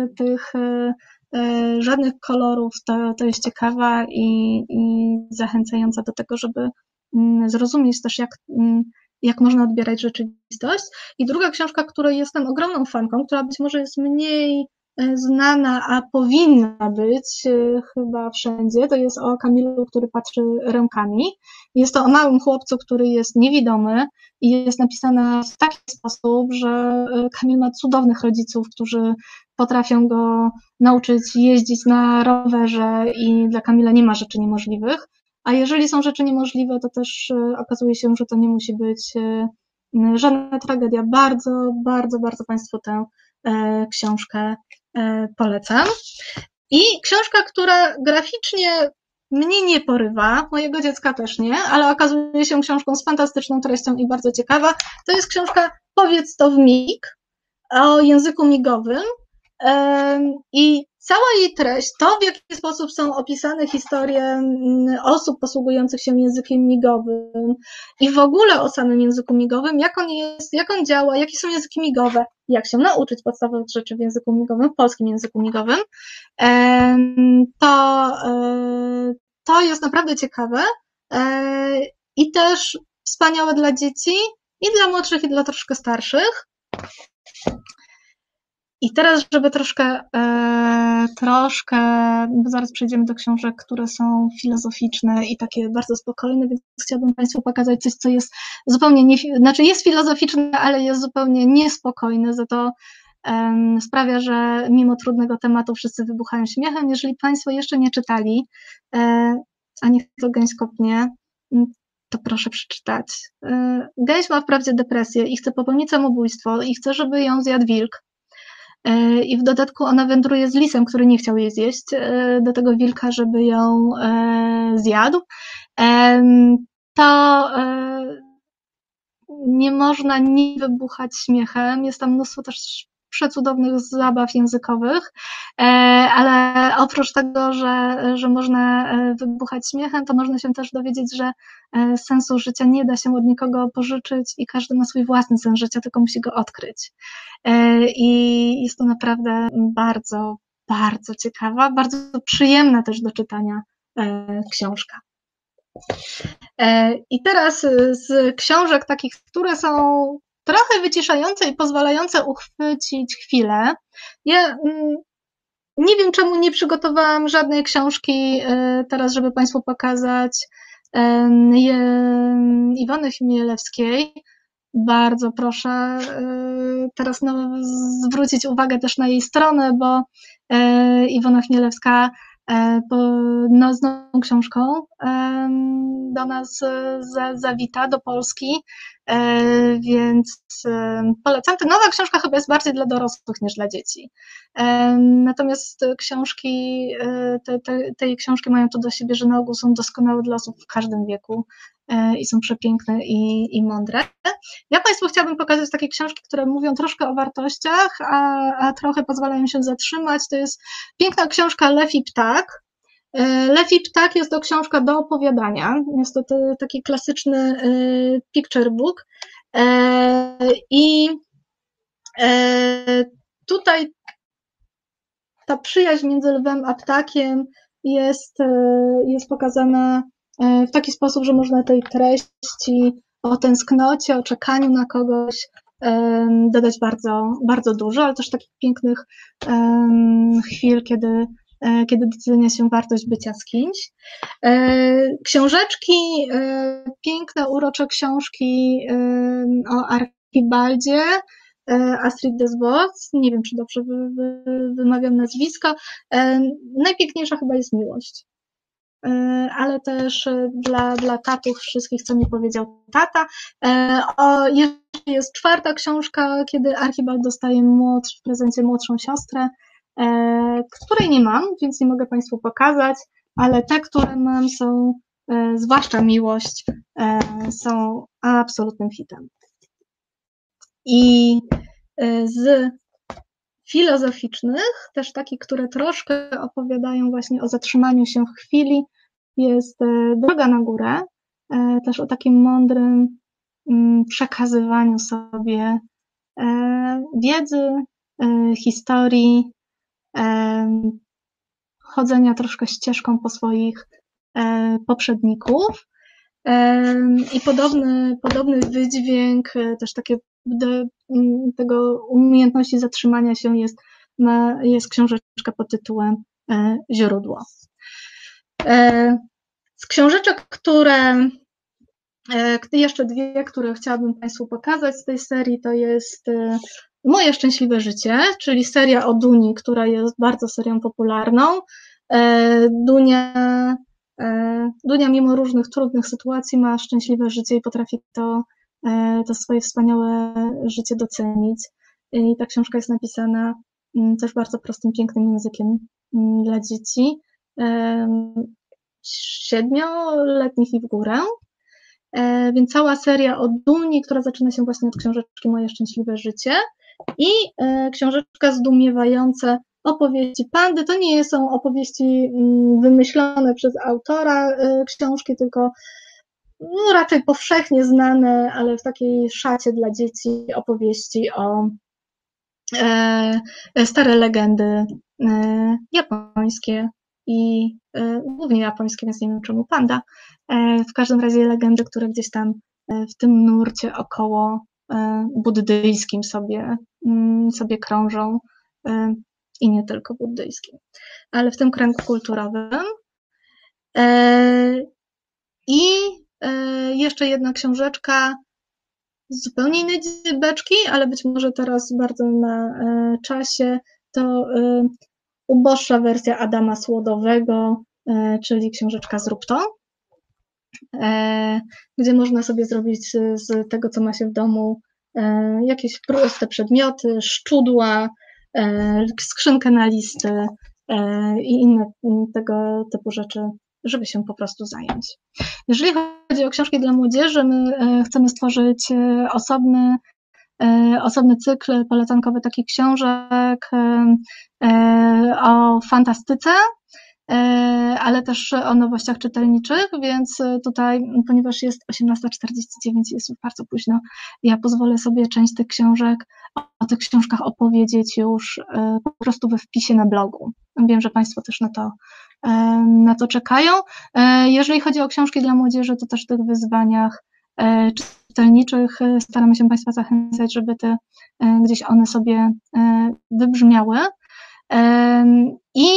żadnych kolorów, to jest ciekawa i zachęcająca do tego, żeby zrozumieć też, jak można odbierać rzeczywistość. I druga książka, której jestem ogromną fanką, która być może jest mniej znana, a powinna być chyba wszędzie, to jest o Kamilu, który patrzy rękami. Jest to o małym chłopcu, który jest niewidomy i jest napisana w taki sposób, że Kamil ma cudownych rodziców, którzy potrafią go nauczyć jeździć na rowerze i dla Kamila nie ma rzeczy niemożliwych. A jeżeli są rzeczy niemożliwe, to też okazuje się, że to nie musi być żadna tragedia. Bardzo, bardzo, bardzo Państwu tę książkę polecam. I książka, która graficznie mnie nie porywa, mojego dziecka też nie, ale okazuje się książką z fantastyczną treścią i bardzo ciekawa, to jest książka Powiedz to w mig, o języku migowym. I cała jej treść, to w jaki sposób są opisane historie osób posługujących się językiem migowym i w ogóle o samym języku migowym, jak on jest, jak on działa, jakie są języki migowe, jak się nauczyć podstawowych rzeczy w języku migowym, w polskim języku migowym, to jest naprawdę ciekawe i też wspaniałe dla dzieci i dla młodszych i dla troszkę starszych. I teraz, żeby troszkę, bo zaraz przejdziemy do książek, które są filozoficzne i takie bardzo spokojne, więc chciałabym Państwu pokazać coś, co jest zupełnie znaczy jest filozoficzne, ale jest zupełnie niespokojne, za to sprawia, że mimo trudnego tematu wszyscy wybuchają śmiechem. Jeżeli Państwo jeszcze nie czytali, a niech to gęś kopnie, to proszę przeczytać. Gęś ma wprawdzie depresję i chce popełnić samobójstwo i chce, żeby ją zjadł wilk. I w dodatku ona wędruje z lisem, który nie chciał jej zjeść, do tego wilka, żeby ją zjadł. To nie można nie wybuchać śmiechem. Jest tam mnóstwo też przecudownych zabaw językowych, ale oprócz tego, że można wybuchać śmiechem, to można się też dowiedzieć, że sensu życia nie da się od nikogo pożyczyć i każdy ma swój własny sens życia, tylko musi go odkryć. I jest to naprawdę bardzo, bardzo ciekawa, bardzo przyjemna też do czytania książka. I teraz z książek takich, które są trochę wyciszające i pozwalające uchwycić chwilę. Ja nie wiem, czemu nie przygotowałam żadnej książki teraz, żeby Państwu pokazać Iwony Chmielewskiej. Bardzo proszę teraz zwrócić uwagę też na jej stronę, bo Iwona Chmielewska z nową książką do nas zawita, do Polski, więc polecam. Ta nowa książka chyba jest bardziej dla dorosłych niż dla dzieci. Natomiast książki, tej książki mają to do siebie, że na ogół są doskonałe dla osób w każdym wieku i są przepiękne i mądre. Ja Państwu chciałabym pokazać takie książki, które mówią troszkę o wartościach, a trochę pozwalają się zatrzymać. To jest piękna książka Lew i ptak. Lew i ptak jest to książka do opowiadania. Jest to taki klasyczny picture book. I tutaj ta przyjaźń między lwem a ptakiem jest pokazana w taki sposób, że można tej treści o tęsknocie, o czekaniu na kogoś dodać bardzo, bardzo dużo, ale też takich pięknych chwil, kiedy docenia się wartość bycia z kimś. Książeczki, piękne, urocze książki o Archibaldzie, Astrid Desbois, nie wiem, czy dobrze wymawiam nazwisko. Najpiękniejsza chyba jest miłość, ale też dla tatów wszystkich, co mi powiedział tata. Jeszcze jest czwarta książka, kiedy Archibald dostaje w prezencie młodszą siostrę, której nie mam, więc nie mogę Państwu pokazać, ale te, które mam, są, zwłaszcza miłość, są absolutnym hitem. I z filozoficznych, też takie, które troszkę opowiadają właśnie o zatrzymaniu się w chwili, jest Droga na górę, też o takim mądrym przekazywaniu sobie wiedzy, historii, chodzenia troszkę ścieżką po swoich poprzedników. I podobny wydźwięk, też takie tego umiejętności zatrzymania się jest książeczka pod tytułem Źródło. Z książeczek, jeszcze dwie, które chciałabym Państwu pokazać z tej serii, to jest Moje szczęśliwe życie, czyli seria o Duni, która jest bardzo serią popularną. Dunia mimo różnych trudnych sytuacji ma szczęśliwe życie i potrafi to swoje wspaniałe życie docenić. I ta książka jest napisana też bardzo prostym, pięknym językiem dla dzieci, 7-letnich i w górę. Więc cała seria o Duni, która zaczyna się właśnie od książeczki Moje szczęśliwe życie i książeczka Zdumiewające opowieści Pandy. To nie są opowieści wymyślone przez autora książki, tylko raczej powszechnie znane, ale w takiej szacie dla dzieci opowieści o stare legendy japońskie i głównie japońskie, więc nie wiem czemu panda. W każdym razie legendy, które gdzieś tam w tym nurcie około buddyjskim sobie krążą i nie tylko buddyjskim, ale w tym kręgu kulturowym. I jeszcze jedna książeczka z zupełnie innej beczki, ale być może teraz bardzo na czasie, to uboższa wersja Adama Słodowego, czyli książeczka Zrób to, gdzie można sobie zrobić z tego, co ma się w domu, jakieś proste przedmioty, szczudła, skrzynkę na listy i inne tego typu rzeczy, żeby się po prostu zająć. Jeżeli chodzi o książki dla młodzieży, my chcemy stworzyć osobny osobny cykl polecankowy takich książek o fantastyce, ale też o nowościach czytelniczych, więc tutaj, ponieważ jest 18:49, jest już bardzo późno, ja pozwolę sobie część tych książek, o tych książkach opowiedzieć już po prostu we wpisie na blogu. Wiem, że Państwo też na to czekają. Jeżeli chodzi o książki dla młodzieży, to też w tych wyzwaniach czytelniczych staramy się Państwa zachęcać, żeby gdzieś one sobie wybrzmiały. I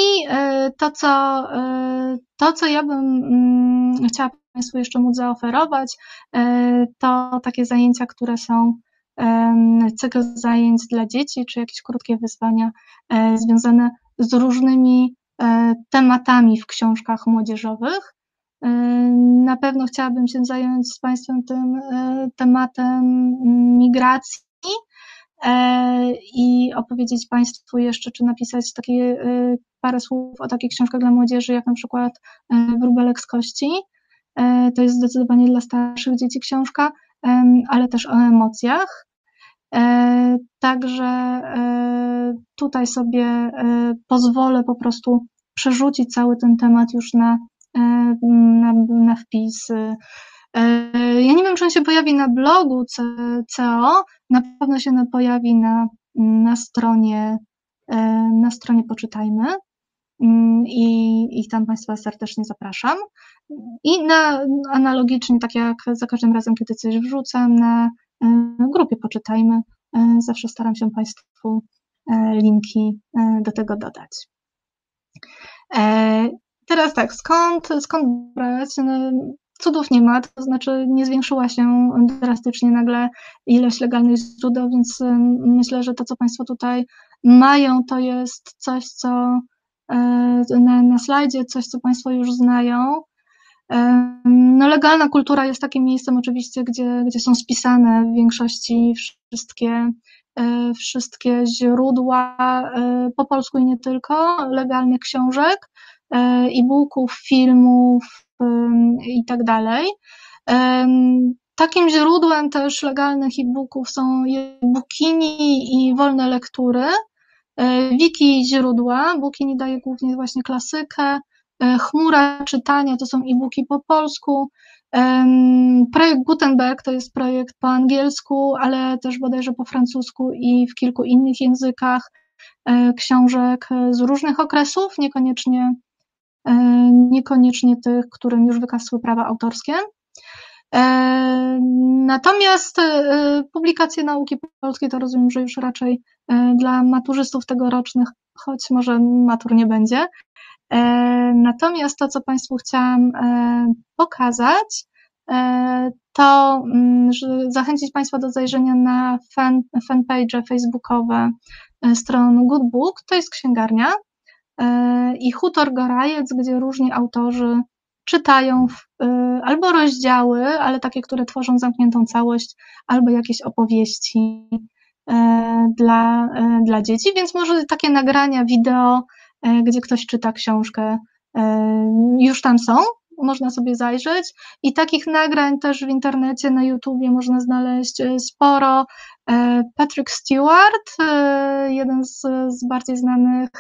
to, co ja bym chciała Państwu jeszcze móc zaoferować, to takie zajęcia, które są cykl zajęć dla dzieci, czy jakieś krótkie wyzwania związane z różnymi tematami w książkach młodzieżowych. Na pewno chciałabym się zająć z Państwem tym tematem migracji i opowiedzieć Państwu jeszcze, czy napisać parę słów o takich książkach dla młodzieży, jak na przykład Wróbelek z kości. To jest zdecydowanie dla starszych dzieci książka, ale też o emocjach. Także tutaj sobie pozwolę po prostu przerzucić cały ten temat już na wpis. Ja nie wiem, czy on się pojawi na blogu CEO, na pewno się pojawi na stronie Poczytajmy i tam Państwa serdecznie zapraszam. I analogicznie, tak jak za każdym razem, kiedy coś wrzucam na grupie Poczytajmy, zawsze staram się Państwu linki do tego dodać. Teraz tak, skąd brać? Cudów nie ma, to znaczy nie zwiększyła się drastycznie nagle ilość legalnych źródeł, więc myślę, że to, co Państwo tutaj mają, to jest coś, co na slajdzie, coś, co Państwo już znają. No, legalna kultura jest takim miejscem oczywiście, gdzie są spisane w większości wszystkie źródła po polsku i nie tylko, legalnych książek, e-booków, filmów i tak dalej. Takim źródłem też legalnych e-booków są Bookini i wolne lektury. Wiki źródła, Bookini daje głównie właśnie klasykę, Chmura czytania to są e-booki po polsku, projekt Gutenberg to jest projekt po angielsku, ale też bodajże po francusku i w kilku innych językach książek z różnych okresów, niekoniecznie tych, którym już wygasły prawa autorskie. Natomiast publikacje nauki polskiej to rozumiem, że już raczej dla maturzystów tegorocznych, choć może matur nie będzie. Natomiast to, co Państwu chciałam pokazać, to że zachęcić Państwa do zajrzenia na fanpage facebookowe stron Good Book, to jest księgarnia i Hutor Gorajec, gdzie różni autorzy czytają albo rozdziały, ale takie, które tworzą zamkniętą całość, albo jakieś opowieści dla dzieci, więc może takie nagrania wideo, gdzie ktoś czyta książkę, już tam są, można sobie zajrzeć i takich nagrań też w internecie, na YouTubie można znaleźć sporo. Patrick Stewart, jeden z bardziej znanych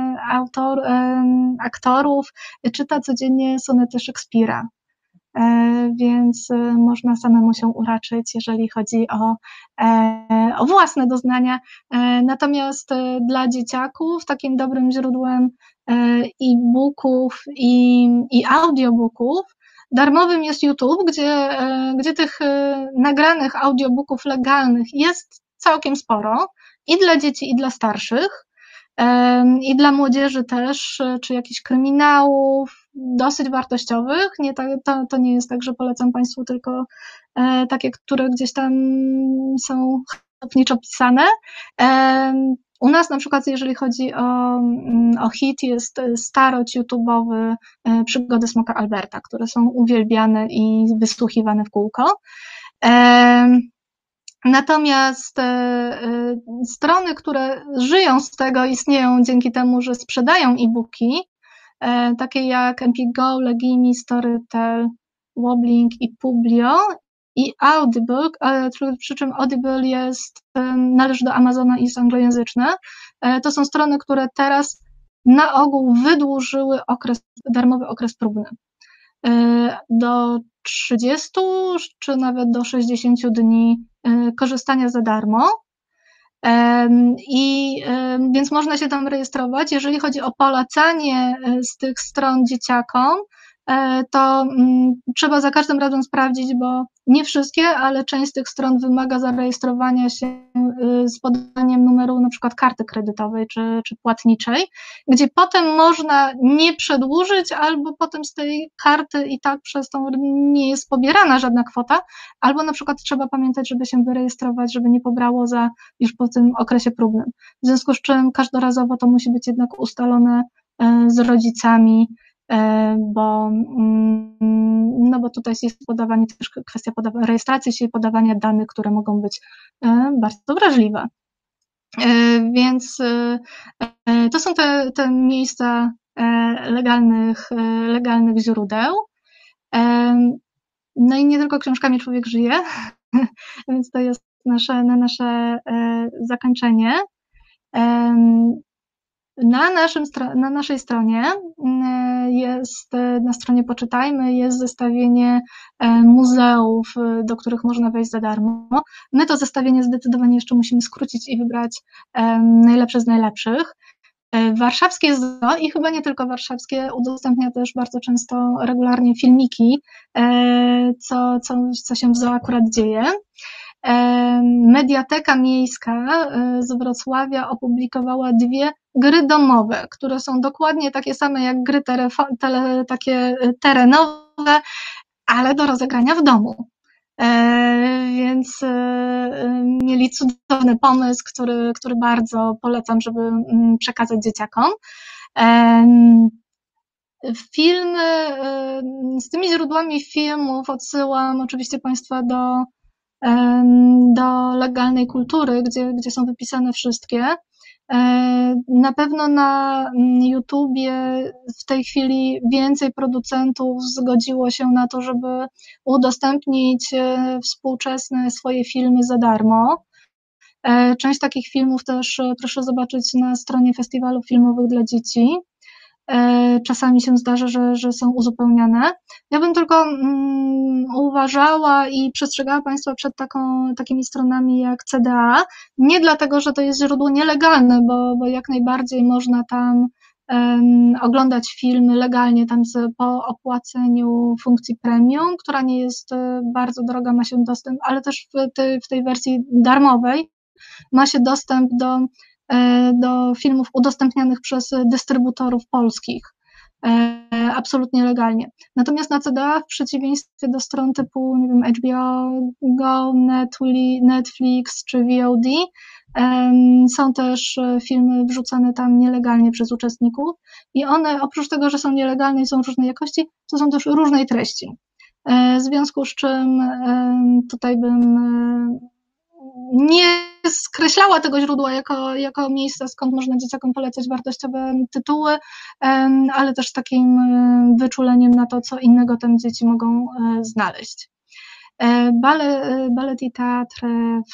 aktorów, czyta codziennie sonety Szekspira, więc można samemu się uraczyć, jeżeli chodzi o własne doznania. Natomiast dla dzieciaków takim dobrym źródłem e-booków i audiobooków darmowym jest YouTube, gdzie tych nagranych audiobooków legalnych jest całkiem sporo i dla dzieci, i dla starszych, i dla młodzieży też, czy jakichś kryminałów dosyć wartościowych. To nie jest tak, że polecam Państwu tylko takie, które gdzieś tam są chłopniczo pisane. U nas na przykład, jeżeli chodzi o hit, jest staroć YouTube'owy Przygody Smoka Alberta, które są uwielbiane i wysłuchiwane w kółko. Natomiast strony, które żyją z tego, istnieją dzięki temu, że sprzedają e-booki, takie jak MPGO, Legimi, Storytel, Woblink i Publio, i Audible, przy czym Audible należy do Amazona i jest anglojęzyczny. To są strony, które teraz na ogół wydłużyły darmowy okres próbny do 30 czy nawet do 60 dni korzystania za darmo. Więc można się tam rejestrować. Jeżeli chodzi o polecanie z tych stron dzieciakom, to trzeba za każdym razem sprawdzić, bo nie wszystkie, ale część z tych stron wymaga zarejestrowania się z podaniem numeru na przykład karty kredytowej czy płatniczej, gdzie potem można nie przedłużyć, albo potem z tej karty i tak przez tą nie jest pobierana żadna kwota, albo na przykład trzeba pamiętać, żeby się wyrejestrować, żeby nie pobrało już po tym okresie próbnym. W związku z czym każdorazowo to musi być jednak ustalone z rodzicami, bo tutaj jest podawanie też kwestia rejestracji się i podawania danych, które mogą być bardzo wrażliwe. Więc to są te miejsca legalnych źródeł. No i nie tylko książkami człowiek żyje, więc to jest nasze zakończenie. Na naszej stronie na stronie Poczytajmy jest zestawienie muzeów, do których można wejść za darmo. My to zestawienie zdecydowanie jeszcze musimy skrócić i wybrać najlepsze z najlepszych. Warszawskie Zoo i chyba nie tylko warszawskie udostępnia też bardzo często regularnie filmiki, co się w zoo akurat dzieje. Mediateka Miejska z Wrocławia opublikowała 2 gry domowe, które są dokładnie takie same jak gry takie terenowe, ale do rozegrania w domu. Więc mieli cudowny pomysł, który bardzo polecam, żeby przekazać dzieciakom. Filmy, z tymi źródłami filmów odsyłam oczywiście Państwa do legalnej kultury, gdzie są wypisane wszystkie. Na pewno na YouTubie w tej chwili więcej producentów zgodziło się na to, żeby udostępnić współczesne swoje filmy za darmo. Część takich filmów też proszę zobaczyć na stronie festiwalów filmowych dla dzieci. Czasami się zdarza, że są uzupełniane. Ja bym tylko uważała i przestrzegała Państwa przed takimi stronami jak CDA, nie dlatego, że to jest źródło nielegalne, bo jak najbardziej można tam oglądać filmy legalnie, tam po opłaceniu funkcji premium, która nie jest bardzo droga, ma się dostęp, ale też w tej wersji darmowej ma się dostęp do filmów udostępnianych przez dystrybutorów polskich, absolutnie legalnie. Natomiast na CDA, w przeciwieństwie do stron typu, nie wiem, HBO Go, Netflix czy VOD, są też filmy wrzucane tam nielegalnie przez uczestników i one, oprócz tego, że są nielegalne i są różnej jakości, to są też różnej treści. W związku z czym tutaj bym nie skreślała tego źródła jako miejsca, skąd można dzieciakom polecać wartościowe tytuły, ale też takim wyczuleniem na to, co innego tam dzieci mogą znaleźć. Balet i teatr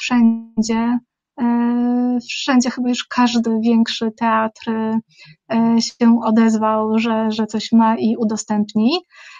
wszędzie chyba już każdy większy teatr się odezwał, że coś ma i udostępni.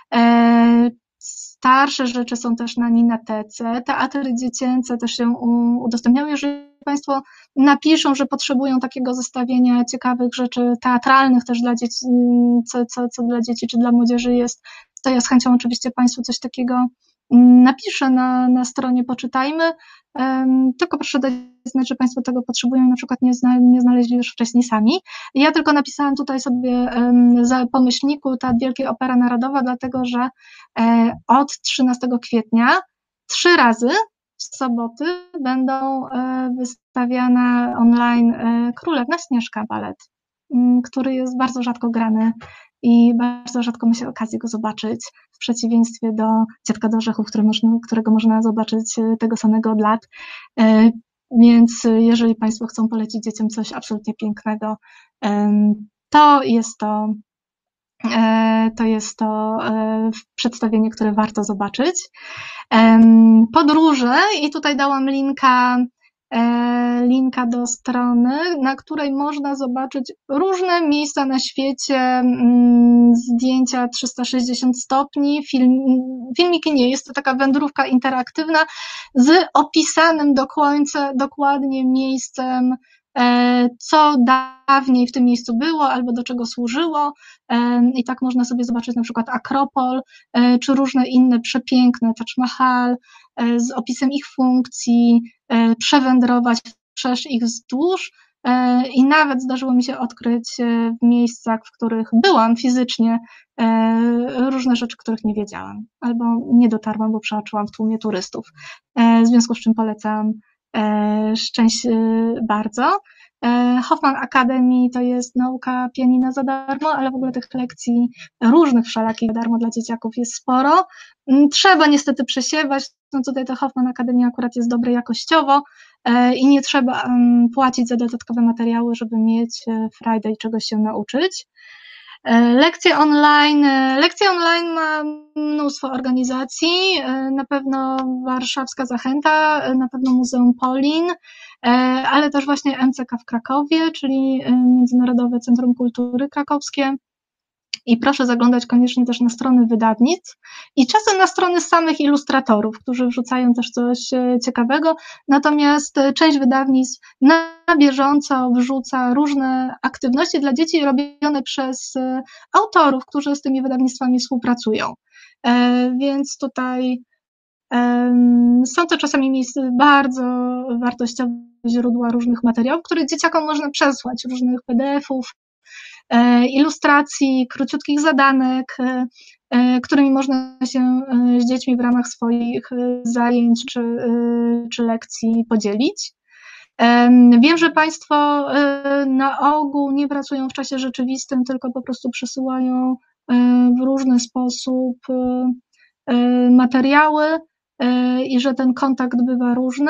Starsze rzeczy są też na Ninatece, teatry dziecięce też się udostępniają. Jeżeli Państwo napiszą, że potrzebują takiego zestawienia ciekawych rzeczy teatralnych też dla dzieci, co dla dzieci czy dla młodzieży jest, to ja z chęcią oczywiście Państwu coś takiego napiszę na stronie Poczytajmy, tylko proszę dać znać, że Państwo tego potrzebują, na przykład nie znaleźli już wcześniej sami. Ja tylko napisałam tutaj sobie za pomyślniku ta Wielka Opera Narodowa, dlatego że od 13 kwietnia 3 razy w soboty będą wystawiane online Królewna Śnieżka balet, który jest bardzo rzadko grany i bardzo rzadko ma się okazję go zobaczyć, w przeciwieństwie do Dziadka do Orzechów, którego można zobaczyć tego samego od lat. Więc jeżeli Państwo chcą polecić dzieciom coś absolutnie pięknego, to jest to To jest to przedstawienie, które warto zobaczyć. Podróże i tutaj dałam linka do strony, na której można zobaczyć różne miejsca na świecie, zdjęcia 360 stopni, filmiki nie, jest to taka wędrówka interaktywna z opisanym do końca dokładnie miejscem, co dawniej w tym miejscu było albo do czego służyło, i tak można sobie zobaczyć na przykład Akropol, czy różne inne przepiękne Taj Mahal z opisem ich funkcji, przewędrować wszerz ich wzdłuż i nawet zdarzyło mi się odkryć w miejscach, w których byłam fizycznie, różne rzeczy, których nie wiedziałam albo nie dotarłam, bo przeoczyłam w tłumie turystów, w związku z czym polecam bardzo. Hoffman Academy to jest nauka pianina za darmo, ale w ogóle tych lekcji różnych wszelakich za darmo dla dzieciaków jest sporo. Trzeba niestety przesiewać, no tutaj to Hoffman Academy akurat jest dobre jakościowo i nie trzeba płacić za dodatkowe materiały, żeby mieć frajdę i czegoś się nauczyć. Lekcje online ma mnóstwo organizacji, na pewno Warszawska Zachęta, na pewno Muzeum Polin, ale też właśnie MCK w Krakowie, czyli Międzynarodowe Centrum Kultury Krakowskie. I proszę zaglądać koniecznie też na strony wydawnictw i czasem na strony samych ilustratorów, którzy wrzucają też coś ciekawego, natomiast część wydawnictw na bieżąco wrzuca różne aktywności dla dzieci robione przez autorów, którzy z tymi wydawnictwami współpracują. Więc tutaj są to czasami bardzo wartościowe źródła różnych materiałów, które dzieciakom można przesłać, różnych PDF-ów, ilustracji, króciutkich zadanek, którymi można się z dziećmi w ramach swoich zajęć czy lekcji podzielić. Wiem, że Państwo na ogół nie pracują w czasie rzeczywistym, tylko po prostu przesyłają w różny sposób materiały i że ten kontakt bywa różny,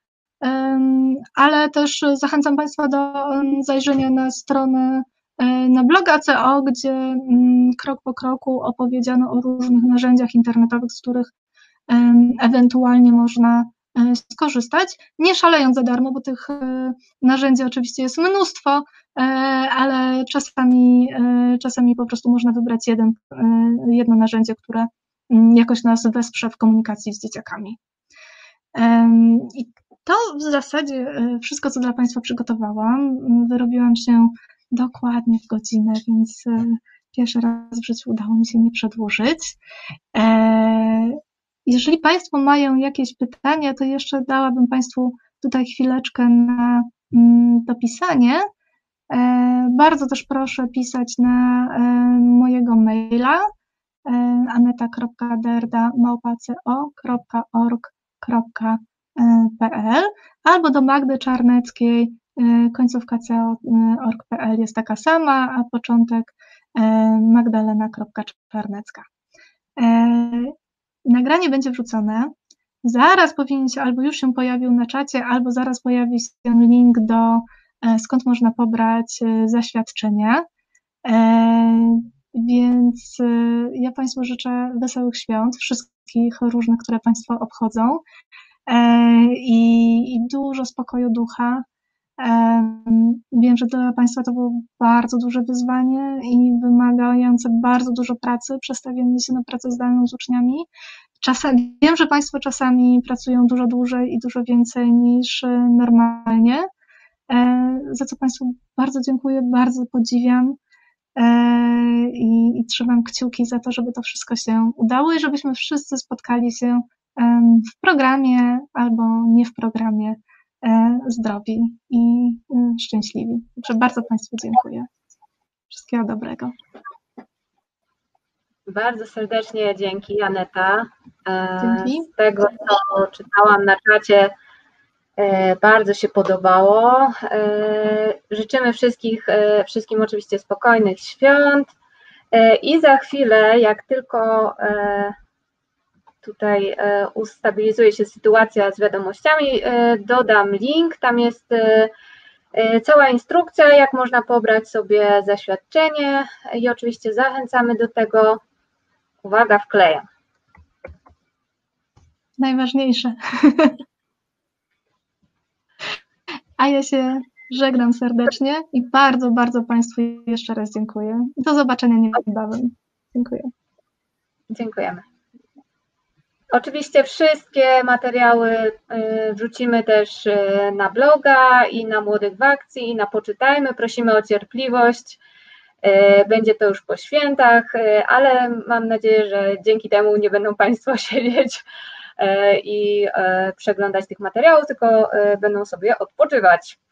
ale też zachęcam Państwa do zajrzenia na stronę na bloga CO, gdzie krok po kroku opowiedziano o różnych narzędziach internetowych, z których ewentualnie można skorzystać, nie szalejąc za darmo, bo tych narzędzi oczywiście jest mnóstwo, ale czasami po prostu można wybrać jedno narzędzie, które jakoś nas wesprze w komunikacji z dzieciakami. I to w zasadzie wszystko, co dla Państwa przygotowałam. Wyrobiłam się dokładnie w godzinę, więc pierwszy raz w życiu udało mi się nie przedłużyć. Jeżeli Państwo mają jakieś pytania, to jeszcze dałabym Państwu tutaj chwileczkę na dopisanie. Bardzo też proszę pisać na mojego maila aneta.derda@co.org.pl albo do Magdy Czarneckiej, końcówka co.org.pl jest taka sama, a początek magdalena.czarnecka. Nagranie będzie wrzucone. Zaraz powinien się, albo już się pojawił na czacie, albo zaraz pojawi się link do skąd można pobrać zaświadczenia. Więc ja Państwu życzę wesołych świąt, wszystkich różnych, które Państwo obchodzą, i dużo spokoju ducha. Wiem, że dla Państwa to było bardzo duże wyzwanie i wymagające bardzo dużo pracy, przestawienie się na pracę zdalną z uczniami. Wiem, że Państwo czasami pracują dużo dłużej i dużo więcej niż normalnie, za co Państwu bardzo dziękuję, bardzo podziwiam i trzymam kciuki za to, żeby to wszystko się udało i żebyśmy wszyscy spotkali się w programie albo nie w programie, zdrowi i szczęśliwi. Także bardzo Państwu dziękuję. Wszystkiego dobrego. Bardzo serdecznie dzięki, Aneta. Dzięki. Z tego, co czytałam na czacie, bardzo się podobało. Życzymy wszystkim oczywiście spokojnych świąt i za chwilę, jak tylko tutaj ustabilizuje się sytuacja z wiadomościami, dodam link, tam jest Cała instrukcja, jak można pobrać sobie zaświadczenie i oczywiście zachęcamy do tego. Uwaga, wklejam. Najważniejsze. A ja się żegnam serdecznie i bardzo, bardzo Państwu jeszcze raz dziękuję. Do zobaczenia niebawem. Dziękuję. Dziękujemy. Oczywiście wszystkie materiały wrzucimy też na bloga i na Młodych w Akcji i na Poczytajmy. Prosimy o cierpliwość. Będzie to już po świętach, ale mam nadzieję, że dzięki temu nie będą Państwo siedzieć i przeglądać tych materiałów, tylko będą sobie odpoczywać.